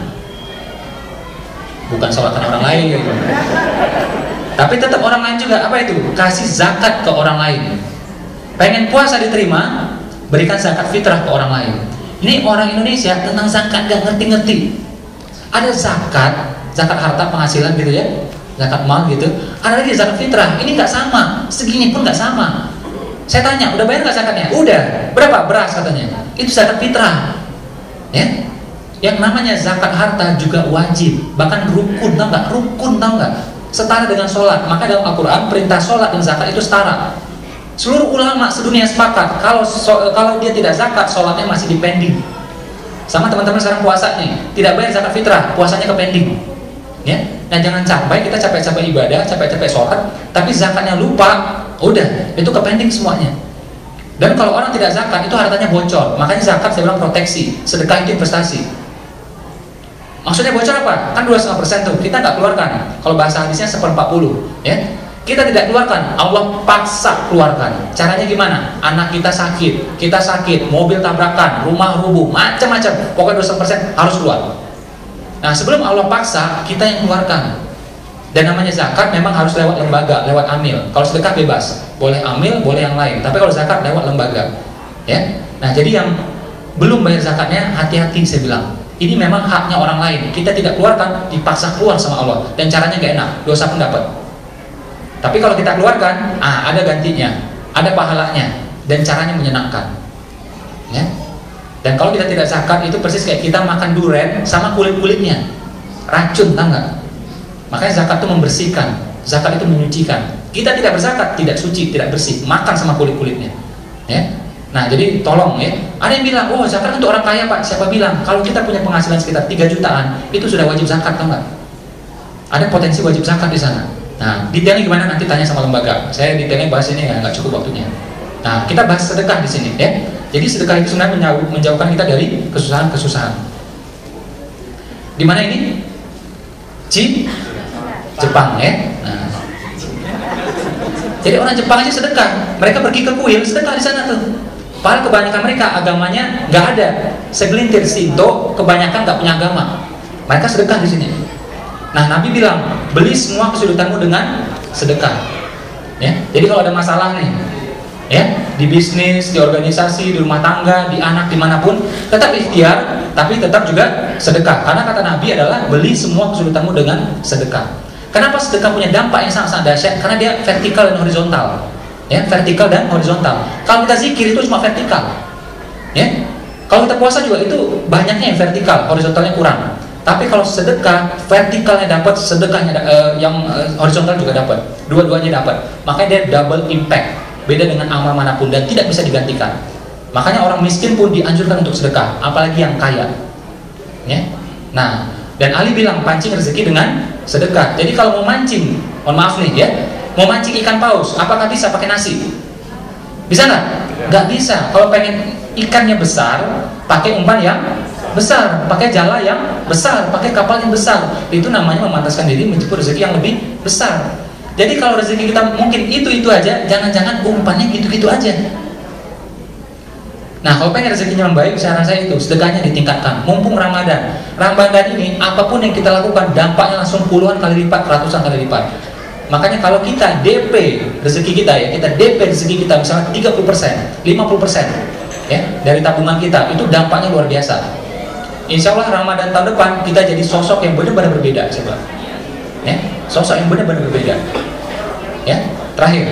Bukan sholatkan orang lain. Tapi tetap orang lain juga, apa itu? Kasih zakat ke orang lain. Pengen puasa diterima, berikan zakat fitrah ke orang lain. Ini orang Indonesia tentang zakat gak ngerti-ngerti. Ada zakat harta penghasilan gitu ya, zakat mal gitu. Ada lagi zakat fitrah, ini nggak sama, segini pun nggak sama. Saya tanya, udah bayar nggak zakatnya? Udah. Berapa? Beras katanya. Itu zakat fitrah. Ya, yang namanya zakat harta juga wajib, bahkan rukun, tau nggak? Rukun, tau nggak? Setara dengan sholat. Maka dalam Al-Quran perintah sholat dan zakat itu setara. Seluruh ulama sedunia sepakat kalau dia tidak zakat, sholatnya masih dipending. Sama teman-teman sekarang puasa nih, tidak bayar zakat fitrah, puasanya ke pending. Ya, nah jangan sampai kita capek-capek ibadah, capek-capek sholat, tapi zakatnya lupa, udah itu ke pending semuanya. Dan kalau orang tidak zakat, itu hartanya bocor. Makanya zakat saya bilang proteksi, sedekah itu investasi. Maksudnya bocor apa? Kan 2,5% tuh, kita nggak keluarkan. Kalau bahasa hadisnya 1/40, ya. Kita tidak keluarkan, Allah paksa keluarkan. Caranya gimana? Anak kita sakit, mobil tabrakan, rumah rubuh, macam-macam. Pokoknya 2% harus keluar. Nah, sebelum Allah paksa, kita yang keluarkan. Dan namanya zakat memang harus lewat lembaga, lewat amil. Kalau sedekah bebas, boleh amil, boleh yang lain. Tapi kalau zakat lewat lembaga. Ya. Nah, jadi yang belum bayar zakatnya, hati-hati saya bilang. ini memang haknya orang lain, kita tidak keluarkan, dipaksa keluar sama Allah, dan caranya gak enak, dosa pun dapat. Tapi kalau kita keluarkan, ada gantinya, ada pahalanya, dan caranya menyenangkan, ya. Dan kalau kita tidak zakat, itu persis kayak kita makan durian sama kulit-kulitnya, racun, tahu nggak? Makanya zakat itu membersihkan, zakat itu menyucikan. Kita tidak berzakat, tidak suci, tidak bersih, makan sama kulit-kulitnya, ya. Nah, jadi tolong ya. Ada yang bilang, oh zakat untuk orang kaya Pak. Siapa bilang? Kalau kita punya penghasilan sekitar 3 jutaan, itu sudah wajib zakat, tahu nggak? Ada potensi wajib zakat di sana. Nah, detailnya gimana nanti tanya sama lembaga. Saya detailnya bahas ini ya, nggak cukup waktunya. Nah, kita bahas sedekah di sini ya. Jadi sedekah itu sebenarnya menjauhkan kita dari kesusahan-kesusahan. Di mana ini? Jepang ya. Nah, jadi orang Jepang aja sedekah. Mereka pergi ke kuil, sedekah di sana tuh. Padahal kebanyakan mereka agamanya nggak ada. Segelintir Shinto, kebanyakan nggak punya agama. Mereka sedekah di sini. Nah, Nabi bilang, beli semua kesulitanmu dengan sedekah. Ya, jadi kalau ada masalah nih, ya, di bisnis, di organisasi, di rumah tangga, di anak, dimanapun, tetap ikhtiar, tapi tetap juga sedekah. Karena kata Nabi adalah beli semua kesulitanmu dengan sedekah. Kenapa sedekah punya dampak yang sangat-sangat dahsyat? Karena dia vertikal dan horizontal. Ya, vertikal dan horizontal. Kalau kita zikir itu cuma vertikal. Ya. Kalau kita puasa juga itu banyaknya yang vertikal, horizontalnya kurang. Tapi kalau sedekah, vertikalnya dapat, sedekahnya yang horizontal juga dapat. Dua-duanya dapat. Makanya dia double impact. Beda dengan amal manapun dan tidak bisa digantikan. Makanya orang miskin pun dianjurkan untuk sedekah, apalagi yang kaya. Ya. Nah, dan Ali bilang pancing rezeki dengan sedekah. Jadi kalau mau mancing, mohon maaf nih ya, mau mancing ikan paus, apakah bisa pakai nasi? Bisa nggak? Nggak bisa. Kalau pengen ikannya besar, pakai umpan yang besar, pakai jala yang besar, pakai kapal yang besar. Itu namanya memantaskan diri menjemput rezeki yang lebih besar. Jadi kalau rezeki kita mungkin itu aja, jangan-jangan umpannya gitu-gitu aja. Nah, kalau pengen rezekinya membaik, saran saya itu sedekahnya ditingkatkan. Mumpung Ramadan. Ramadan ini apapun yang kita lakukan dampaknya langsung puluhan kali lipat, ratusan kali lipat. Makanya kalau kita DP rezeki kita ya, kita DP rezeki kita misalnya 30%, 50% ya dari tabungan kita, itu dampaknya luar biasa. Insya Allah Ramadan tahun depan kita jadi sosok yang benar-benar berbeda, coba. Ya, sosok yang benar-benar berbeda. Ya, terakhir.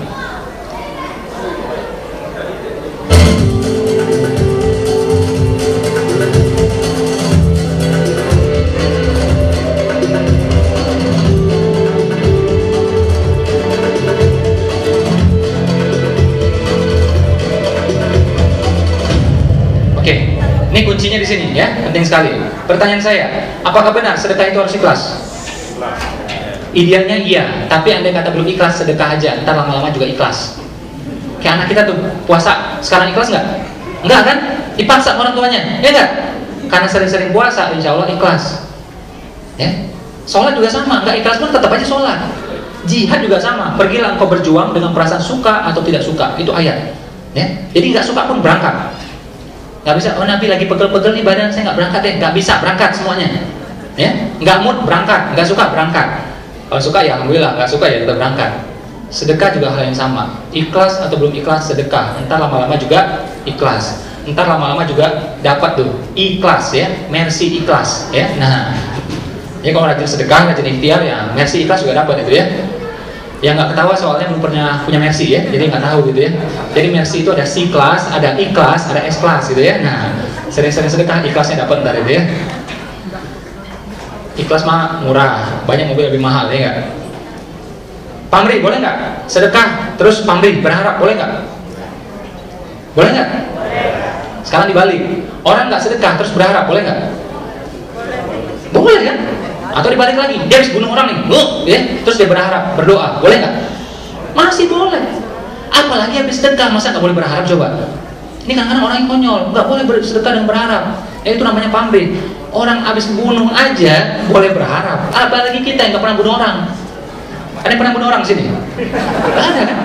Ini kuncinya di sini ya, penting sekali. Pertanyaan saya, apakah benar sedekah itu harus ikhlas? Idealnya iya, tapi andai kata belum ikhlas, sedekah aja, ntar lama-lama juga ikhlas. Kayak anak kita tuh puasa, sekarang ikhlas nggak? Enggak kan? Dipaksa orang tuanya, ya nggak? Karena sering-sering puasa, insya Allah ikhlas. Ya, sholat juga sama, nggak ikhlas pun tetap aja sholat. Jihad juga sama, pergilah engkau berjuang dengan perasaan suka atau tidak suka, itu ayat. Ya, jadi nggak suka pun berangkat. Nggak bisa, oh Nabi lagi pegel-pegel nih badan, saya nggak berangkat deh. Nggak bisa berangkat semuanya ya, nggak mood berangkat, nggak suka berangkat. Kalau suka ya alhamdulillah, nggak suka ya tetap berangkat. Sedekah juga hal yang sama, ikhlas atau belum ikhlas sedekah, entar lama-lama juga ikhlas, entar lama-lama juga dapat tuh ikhlas ya, mercy ikhlas ya. Nah, ya kalau rajin sedekah, rajin ikhtiar ya, mercy ikhlas juga dapat itu ya. Yang nggak ketawa soalnya belum pernah punya mercy ya, jadi nggak tahu gitu ya. Jadi mercy itu ada C class, ada I class, ada S class gitu ya. Nah, sering-sering sedekah ikhlasnya dapat ntar itu ya. Ikhlas mah murah, banyak mobil lebih mahal ya nggak? Pamrih boleh nggak? Sedekah terus pamrih berharap boleh nggak? Boleh nggak? Sekarang dibalik, orang nggak sedekah terus berharap boleh nggak? Boleh kan? Atau dibalik lagi, dia habis bunuh orang nih, ya, terus dia berharap, berdoa, boleh nggak? Masih boleh. Apalagi habis sedekah, masa nggak boleh berharap coba? Ini kadang-kadang orang yang konyol, nggak boleh bersedekah dan berharap. Itu namanya pamrih. Orang habis bunuh aja boleh berharap. Apalagi kita yang nggak pernah bunuh orang. Ada yang pernah bunuh orang sini? Nggak ada kan?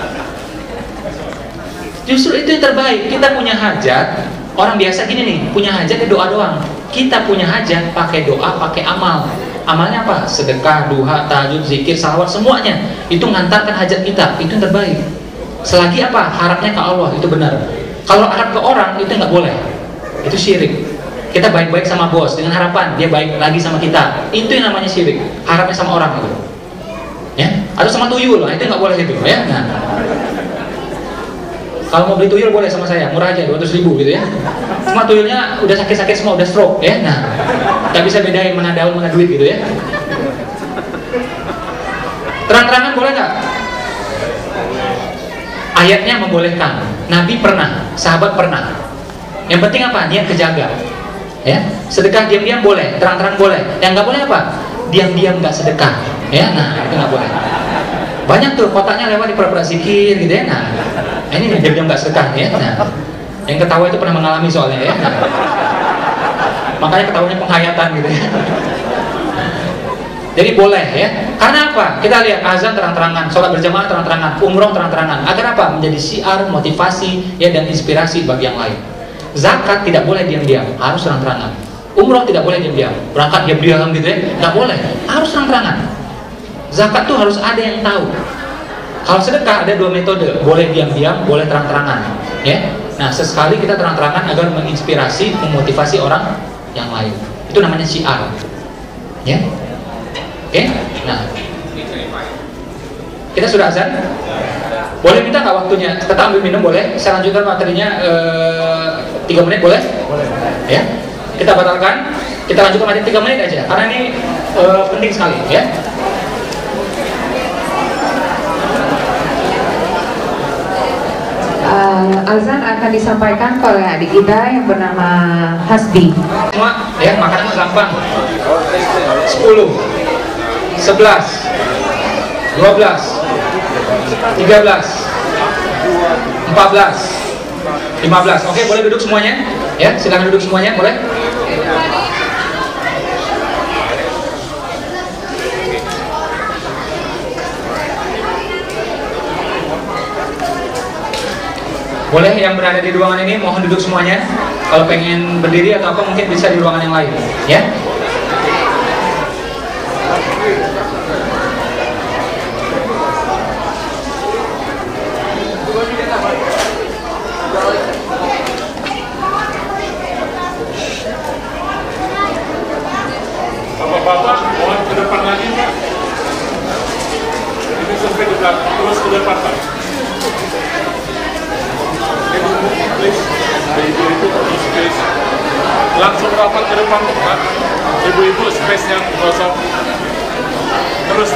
Justru itu yang terbaik. Kita punya hajat. Orang biasa gini nih, punya hajat doa doang. Kita punya hajat pakai doa, pakai amal. Amalnya apa? Sedekah, duha, tahajud, zikir, salawat, semuanya. Itu mengantarkan hajat kita. Itu yang terbaik. Selagi apa? Harapnya ke Allah, itu benar. Kalau harap ke orang, itu nggak boleh. Itu syirik. Kita baik-baik sama bos dengan harapan dia baik lagi sama kita. Itu yang namanya syirik. Harapnya sama orang itu. Ya, atau sama tuyul lah, itu nggak boleh itu. Ya, nah. Kalau mau beli tuyul boleh sama saya, murah aja 200.000 gitu ya. Cuma tuyulnya udah sakit-sakit semua, udah stroke ya. Nah, nggak bisa bedain mana daun mana duit gitu ya. Terang-terangan boleh nggak? Ayatnya membolehkan. Nabi pernah, sahabat pernah. Yang penting apa? Niat kejaga. Ya, sedekah diam-diam boleh, terang-terang boleh. Yang nggak boleh apa? Diam-diam nggak sedekah. Ya, nah itu nggak boleh. Banyak tuh kotaknya lewat di pura-pura zikir gitu ya. Nah, ini diam-diam nggak sedekah ya. Nah, yang ketawa itu pernah mengalami soalnya ya. Nah, makanya ketawanya penghayatan gitu ya. Jadi boleh ya. Karena apa? Kita lihat azan terang-terangan, sholat berjamaah terang-terangan, umroh terang-terangan. Agar apa? Menjadi syiar, motivasi ya dan inspirasi bagi yang lain. Zakat tidak boleh diam-diam, harus terang-terangan. Umroh tidak boleh diam-diam, berangkat diam-diam gitu ya, nggak boleh, harus terang-terangan. Zakat tuh harus ada yang tahu. Kalau sedekah ada dua metode, boleh diam-diam, boleh terang-terangan. Ya, nah sesekali kita terang-terangan agar menginspirasi, memotivasi orang yang lain. Itu namanya syiar. Ya, oke. Nah, kita sudah azan. Boleh minta nggak waktunya? Tetap ambil minum boleh. Saya lanjutkan materinya 3 menit boleh? Boleh. Ya. Kita batalkan. Kita lanjutkan materi 3 menit aja. Karena ini penting sekali ya. Azan akan disampaikan oleh adik kita yang bernama Hasbi. Semua ya, makanannya gampang. 10, 11, 12, 13, 14, 15. Oke, boleh duduk semuanya? Ya, silakan duduk semuanya, boleh? Boleh yang berada di ruangan ini mohon duduk semuanya. Kalau pengen berdiri atau apa mungkin bisa di ruangan yang lain, ya. Bapak-bapak mohon ke depan lagi, Pak. Ini sampai di belakang, terus ke depan, Pak. Ibu-ibu terus space. Langsung rapat ke depan, Pak. Ibu-ibu space-nya kosong. Terus.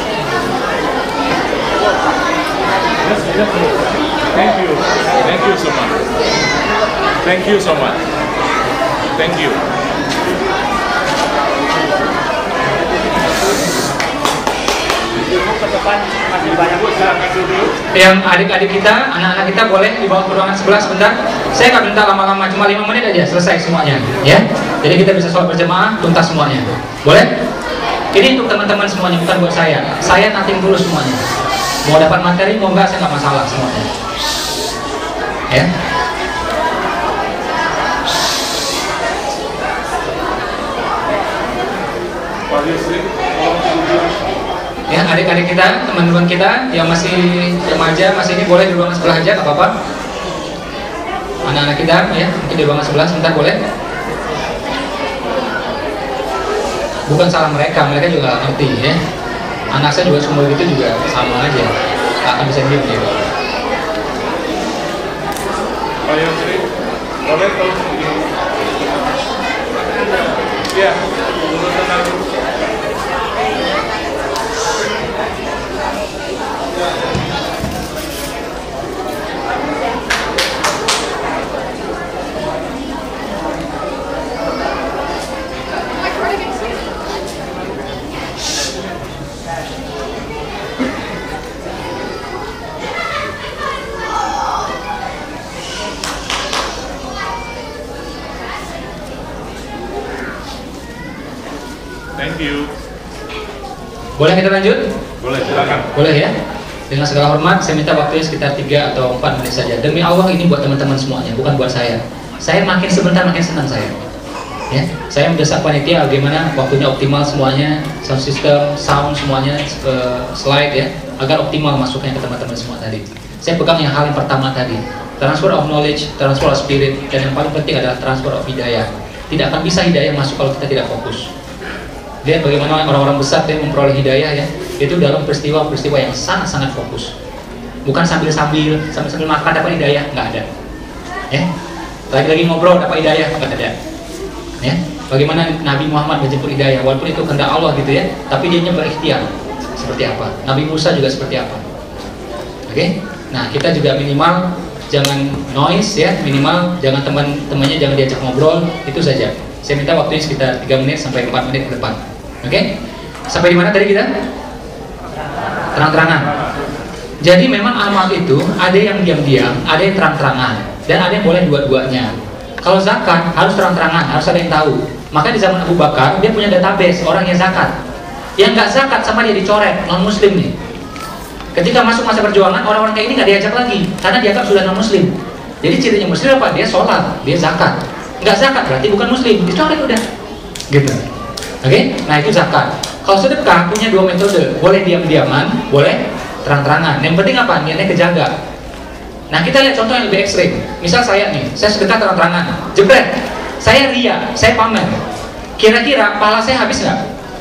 Thank you so much. Thank you so much. Thank you. Yang adik-adik kita, anak-anak kita boleh dibawa ke ruangan sebelah sebentar. Saya nggak minta lama-lama, cuma 5 menit aja selesai semuanya, ya. Jadi kita bisa sholat berjamaah, tuntas semuanya. Boleh? Ini untuk teman-teman semuanya, bukan buat saya. Saya nothing dulu semuanya. Mau dapat materi, mau nggak, saya nggak masalah semuanya. Ya. Ya, adik-adik kita, teman-teman kita yang masih remaja, masih ini boleh di ruangan sebelah aja, nggak apa-apa. Anak-anak kita, ya, mungkin di ruangan sebelah sebentar boleh. Bukan salah mereka, mereka juga ngerti, ya. Anak saya juga semua gitu juga sama aja, nggak akan bisa diem gitu. Ayo, Sri, boleh tahu? Ya, tenang. Thank you. Boleh kita lanjut? Boleh, silakan. Boleh ya? Dengan segala hormat, saya minta waktunya sekitar 3 atau 4 menit saja. Demi Allah ini buat teman-teman semuanya, bukan buat saya. Saya makin sebentar makin senang saya. Ya, saya mendesak panitia bagaimana waktunya optimal semuanya, sound system, sound semuanya, slide ya, agar optimal masuknya ke teman-teman semua tadi. Saya pegang yang hal yang pertama tadi, transfer of knowledge, transfer of spirit, dan yang paling penting adalah transfer of hidayah. Tidak akan bisa hidayah masuk kalau kita tidak fokus. Lihat bagaimana orang-orang besar yang memperoleh hidayah ya, itu dalam peristiwa-peristiwa yang sangat-sangat fokus. Bukan sambil-sambil makan dapat hidayah, nggak ada. Ya, lagi-lagi ngobrol dapat hidayah, nggak ada. Ya, bagaimana Nabi Muhammad menjemput hidayah, walaupun itu kehendak Allah gitu ya, tapi dia berikhtiar. Seperti apa? Nabi Musa juga seperti apa? Oke? Nah, kita juga minimal jangan noise ya, minimal jangan teman-temannya jangan diajak ngobrol, itu saja. Saya minta waktunya sekitar 3 menit sampai 4 menit ke depan. Oke? Sampai di mana tadi kita? Terang-terangan. Jadi memang amal itu ada yang diam-diam, ada yang terang-terangan, dan ada yang boleh dua-duanya. Kalau zakat harus terang-terangan, harus ada yang tahu. Maka di zaman Abu Bakar dia punya database orang yang zakat. Yang nggak zakat sama dia dicoret, non muslim nih. Ketika masuk masa perjuangan, orang-orang kayak ini nggak diajak lagi karena dianggap sudah non muslim. Jadi cirinya muslim apa? Dia sholat, dia zakat. Nggak zakat berarti bukan muslim, dicoret udah. Gitu. Oke? Nah itu zakat. Kalau sedekah punya 2 metode, boleh diam-diaman, boleh terang-terangan. Yang penting apa? Niatnya kejaga. Nah kita lihat contoh yang lebih ekstrim. Misal saya nih, saya sedekah terang-terangan, jebret, saya ria, saya pamer. Kira-kira pahala saya habis nggak?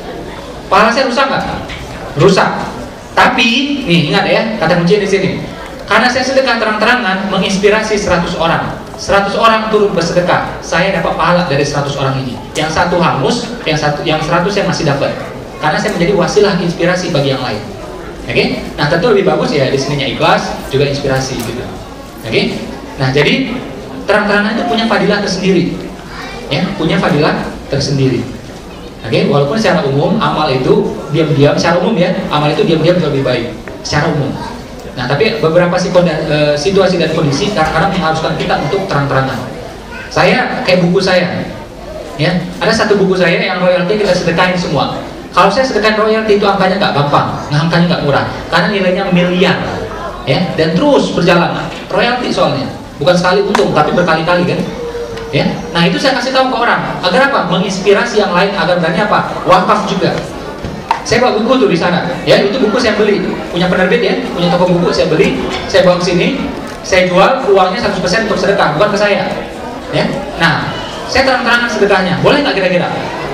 Pahala saya rusak nggak? Rusak. Tapi nih ingat ya, kata kunci di sini. Karena saya sedekah terang-terangan menginspirasi 100 orang. 100 orang turun bersedekah, saya dapat pahala dari 100 orang ini. Yang satu hangus, yang 100 saya masih dapat. Karena saya menjadi wasilah inspirasi bagi yang lain. Oke? Nah tentu lebih bagus ya di sininya ikhlas juga inspirasi gitu. Oke? Nah jadi terang-terangan itu punya fadilah tersendiri. Ya, punya fadilah tersendiri. Oke? Walaupun secara umum amal itu diam-diam, secara umum ya, amal itu diam-diam lebih baik secara umum. Nah, tapi beberapa situasi dan kondisi kadang-kadang mengharuskan kita untuk terang-terangan. Saya kayak buku saya, ya, ada satu buku saya yang royalti kita sedekahin semua. Kalau saya sedekahin royalti itu angkanya nggak gampang, angkanya nggak murah, karena nilainya miliar, ya, dan terus berjalan. Royalti soalnya, bukan sekali untung, tapi berkali-kali kan, ya. Nah itu saya kasih tahu ke orang, agar apa? Menginspirasi yang lain agar berani apa? Wakaf juga. Saya bawa buku tuh di sana, ya itu buku saya beli, punya penerbit ya, punya toko buku saya beli, saya bawa ke sini, saya jual uangnya 100% untuk sedekah, bukan ke saya, ya. Nah, saya terang-terangan sedekahnya, boleh nggak kira-kira?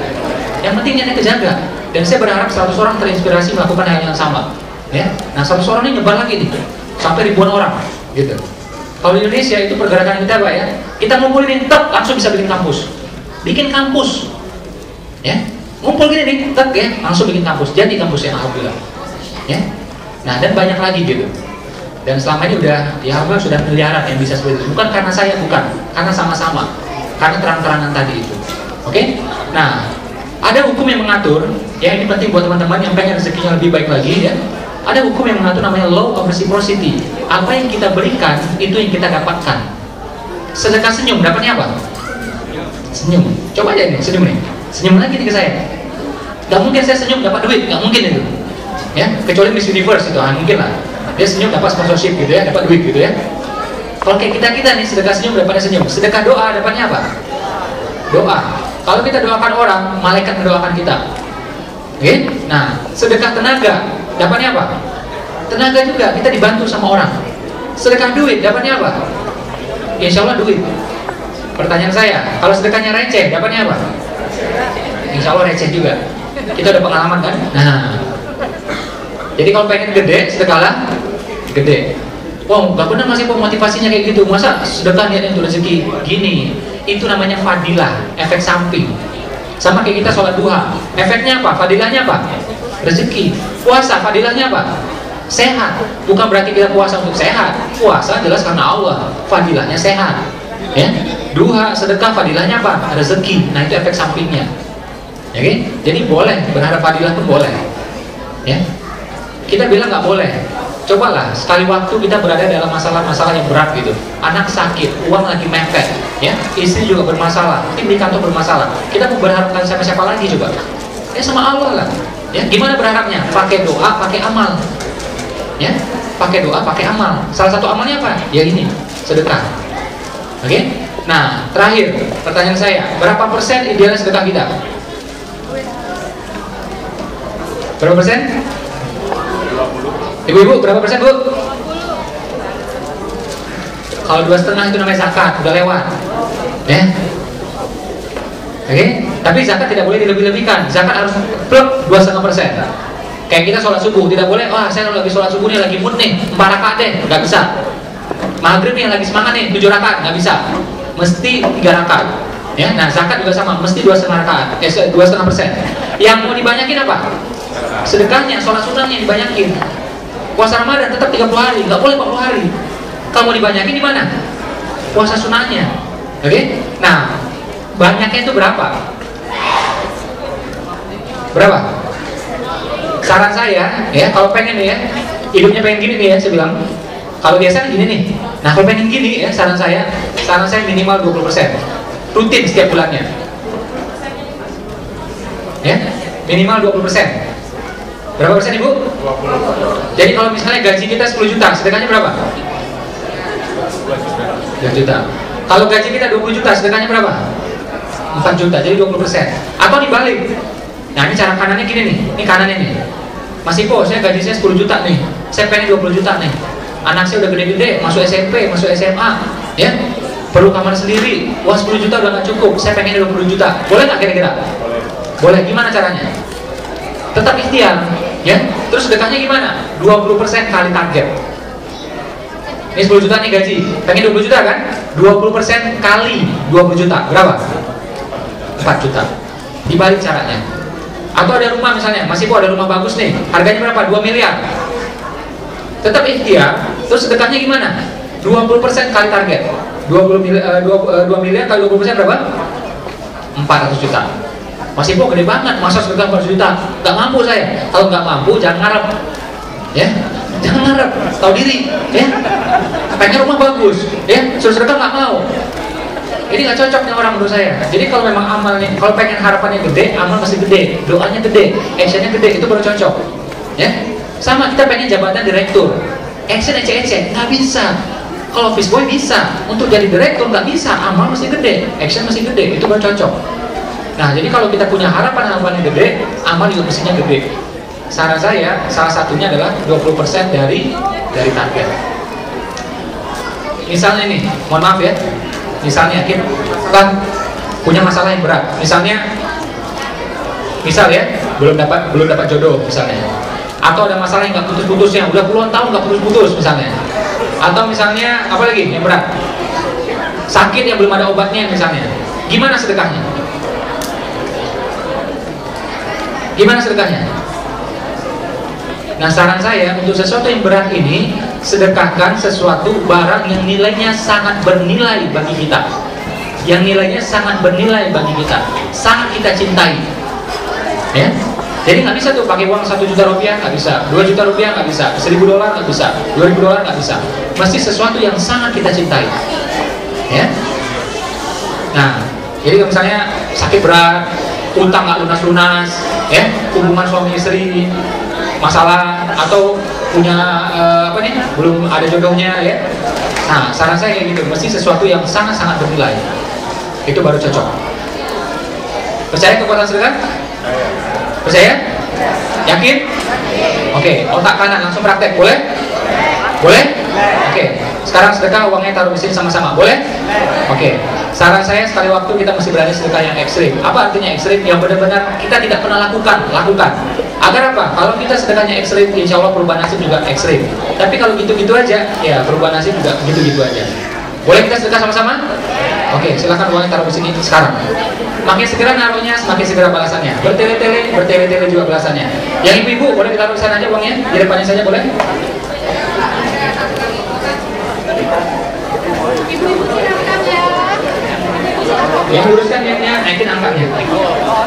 Yang penting niatnya kejaga, dan saya berharap 100 orang terinspirasi melakukan hal yang sama, ya. Nah 100 orang ini nyebar lagi nih, sampai ribuan orang, gitu. Kalau di Indonesia itu pergerakan kita Pak ya, kita ngumpulin tetap langsung bisa bikin kampus, ya. Ngumpul gini nih, tek ya, langsung bikin kampus, jadi kampus yang alhamdulillah, ya. Nah dan banyak lagi gitu. Dan selama ini udah, ya alhamdulillah sudah miliaran yang bisa seperti itu. Bukan karena saya, bukan, karena sama-sama, karena terang-terangan tadi itu. Oke? Nah, ada hukum yang mengatur, ya ini penting buat teman-teman yang pengen rezekinya lebih baik lagi ya. Ada hukum yang mengatur namanya law of reciprocity. Apa yang kita berikan itu yang kita dapatkan. Sedekah senyum, dapatnya apa? Senyum. Coba aja nih, senyum nih. Senyum lagi nih ke saya. Gak mungkin saya senyum dapat duit, gak mungkin itu. Ya, kecuali Miss Universe itu, mungkin lah. Dia senyum dapat sponsorship gitu ya, dapat duit gitu ya. Kalau kayak kita nih sedekah senyum dapatnya senyum. Sedekah doa dapatnya apa? Doa. Kalau kita doakan orang, malaikat mendoakan kita. Oke? Nah, sedekah tenaga dapatnya apa? Tenaga juga, kita dibantu sama orang. Sedekah duit dapatnya apa? Insya Allah duit. Pertanyaan saya, kalau sedekahnya receh dapatnya apa? Insya Allah receh juga. Kita udah pengalaman kan? Nah, jadi kalau pengen gede, sedekahlah gede. Wow, gak benar masih motivasinya kayak gitu. Masa sedekah niatnya untuk rezeki? Gini, itu namanya fadilah, efek samping. Sama kayak kita sholat duha. Efeknya apa? Fadilahnya apa? Rezeki. Puasa, fadilahnya apa? Sehat. Bukan berarti kita puasa untuk sehat. Puasa jelas karena Allah. Fadilahnya sehat. Ya, duha, sedekah, fadilahnya apa? Rezeki. Nah itu efek sampingnya. Ya, okay? Jadi boleh berharap fadilah pun boleh. Ya, kita bilang nggak boleh. Cobalah sekali waktu kita berada dalam masalah-masalah yang berat gitu. Anak sakit, uang lagi mepet, ya, istri juga bermasalah, tim di kantor bermasalah. Kita mau berharapkan siapa-siapa lagi coba? Ya sama Allah lah. Ya, gimana berharapnya? Pakai doa, pakai amal. Ya, pakai doa, pakai amal. Salah satu amalnya apa? Ya ini, sedekah. Oke? Okay? Nah, terakhir pertanyaan saya, berapa persen idealnya sedekah kita? Berapa persen? Ibu-ibu, berapa persen, Bu? Kalau 2,5 itu namanya zakat, udah lewat. Ya. Tapi zakat tidak boleh dilebih-lebihkan. Zakat harus plek 2,5%. Kayak kita sholat subuh, tidak boleh, saya lagi sholat subuh nih, lagi mood nih, 4 rakaat deh, nggak bisa. Maghrib nih, lagi semangat nih, 7 rakaat, nggak bisa. Mesti 3 rakaat. Ya, nah zakat juga sama, mesti 2,5 rakaat, 2,5%. Yang mau dibanyakin apa? Sedekahnya, sholat sunnahnya dibanyakin. Puasa Ramadan tetap 30 hari, nggak boleh 40 hari. Kalau mau dibanyakin di mana? Puasa sunnahnya. Nah, banyaknya itu berapa? Berapa? Saran saya, ya, kalau pengen ya, hidupnya pengen gini nih ya, saya bilang. Kalau biasa gini nih. Nah, kalau pengen gini ya, saran saya minimal 20%. Rutin setiap bulannya. Ya, minimal 20%. Berapa persen, Ibu? 20. Jadi kalau misalnya gaji kita 10 juta, sedekahnya berapa? 10 juta. Kalau gaji kita 20 juta, sedekahnya berapa? 4 juta, jadi 20%. Atau dibalik. Nah, ini cara kanannya gini nih. Ini kanannya nih. Mas Ipo, saya gaji saya 10 juta nih. Saya pengen 20 juta nih. Anak saya udah gede-gede, masuk SMP, masuk SMA, ya. Perlu kamar sendiri. Wah, 10 juta udah gak cukup. Saya pengen 20 juta. Boleh nggak kira-kira? Boleh. Gimana caranya? Tetap ikhtiar, ya. Terus sedekahnya gimana? 20% kali target. Ini 10 juta nih gaji. Pengen 20 juta kan? 20% kali 20 juta. Berapa? 4 juta. Dibalik caranya. Atau ada rumah misalnya, Mas Ipo ada rumah bagus nih, harganya berapa? 2 miliar. Tetap ikhtiar, terus sedekahnya gimana? 20% kali target. 2 miliar kali 20% berapa? 400 juta. Mas Ipo gede banget, masa sedekah 400 juta? Gak mampu saya. Kalau gak mampu, jangan ngarep. Ya, jangan ngarep, tahu diri. Ya, pengen rumah bagus, ya, suruh sedekah gak mau. Ini gak cocok nih orang menurut saya. Jadi kalau memang amalnya, kalau pengen harapannya gede, amal masih gede, doanya gede, actionnya gede, itu baru cocok. Ya, sama kita pengen jabatan direktur, action ece-ece, nggak bisa. Kalau office boy bisa, untuk jadi direktur nggak bisa, amal masih gede, action masih gede, itu baru cocok. Nah, jadi kalau kita punya harapan-harapan yang gede, amal juga mestinya gede. Saran saya, salah satunya adalah 20% dari target. Misalnya nih, mohon maaf ya. Misalnya kita kan punya masalah yang berat. Misal ya, belum dapat jodoh misalnya. Atau ada masalah yang nggak putus-putusnya, udah puluhan tahun nggak putus-putus misalnya. Atau misalnya apa lagi yang berat? Sakit yang belum ada obatnya misalnya. Gimana sedekahnya? Gimana sedekahnya? Nah, saran saya untuk sesuatu yang berat ini, sedekahkan sesuatu barang yang nilainya sangat bernilai bagi kita. Yang nilainya sangat bernilai bagi kita, sangat kita cintai. Ya, jadi nggak bisa tuh pakai uang 1 juta rupiah, nggak bisa. 2 juta rupiah nggak bisa. 1.000 dolar nggak bisa. 2.000 dolar nggak bisa. Mesti sesuatu yang sangat kita cintai. Ya. Nah, jadi misalnya sakit berat, utang nggak lunas-lunas, ya, hubungan suami istri masalah, atau punya belum ada jodohnya, ya. Nah, saran saya kayak gitu, mesti sesuatu yang sangat-sangat bernilai. Itu baru cocok. Percaya kekuatan sedekah? Percaya? Yakin? Oke, otak kanan langsung praktek, boleh? Boleh? Oke, sekarang sedekah uangnya taruh di sini sama-sama, boleh? Oke, saran saya sekali waktu kita mesti berani sedekah yang ekstrim. Apa artinya ekstrim? Yang benar-benar kita tidak pernah lakukan. Agar apa? Kalau kita sedekahnya ekstrim, insya Allah perubahan nasib juga ekstrim. Tapi kalau gitu-gitu aja, ya perubahan nasib juga gitu-gitu aja. Boleh kita sedekah sama-sama? Oke, silakan uangnya taruh di sini sekarang. Makin segera naruhnya, semakin segera balasannya. Bertele-tele juga balasannya. Yang ibu-ibu boleh ditaruh di sana aja uangnya, di depannya saja boleh. Yang luruskan niatnya, naikin angkanya.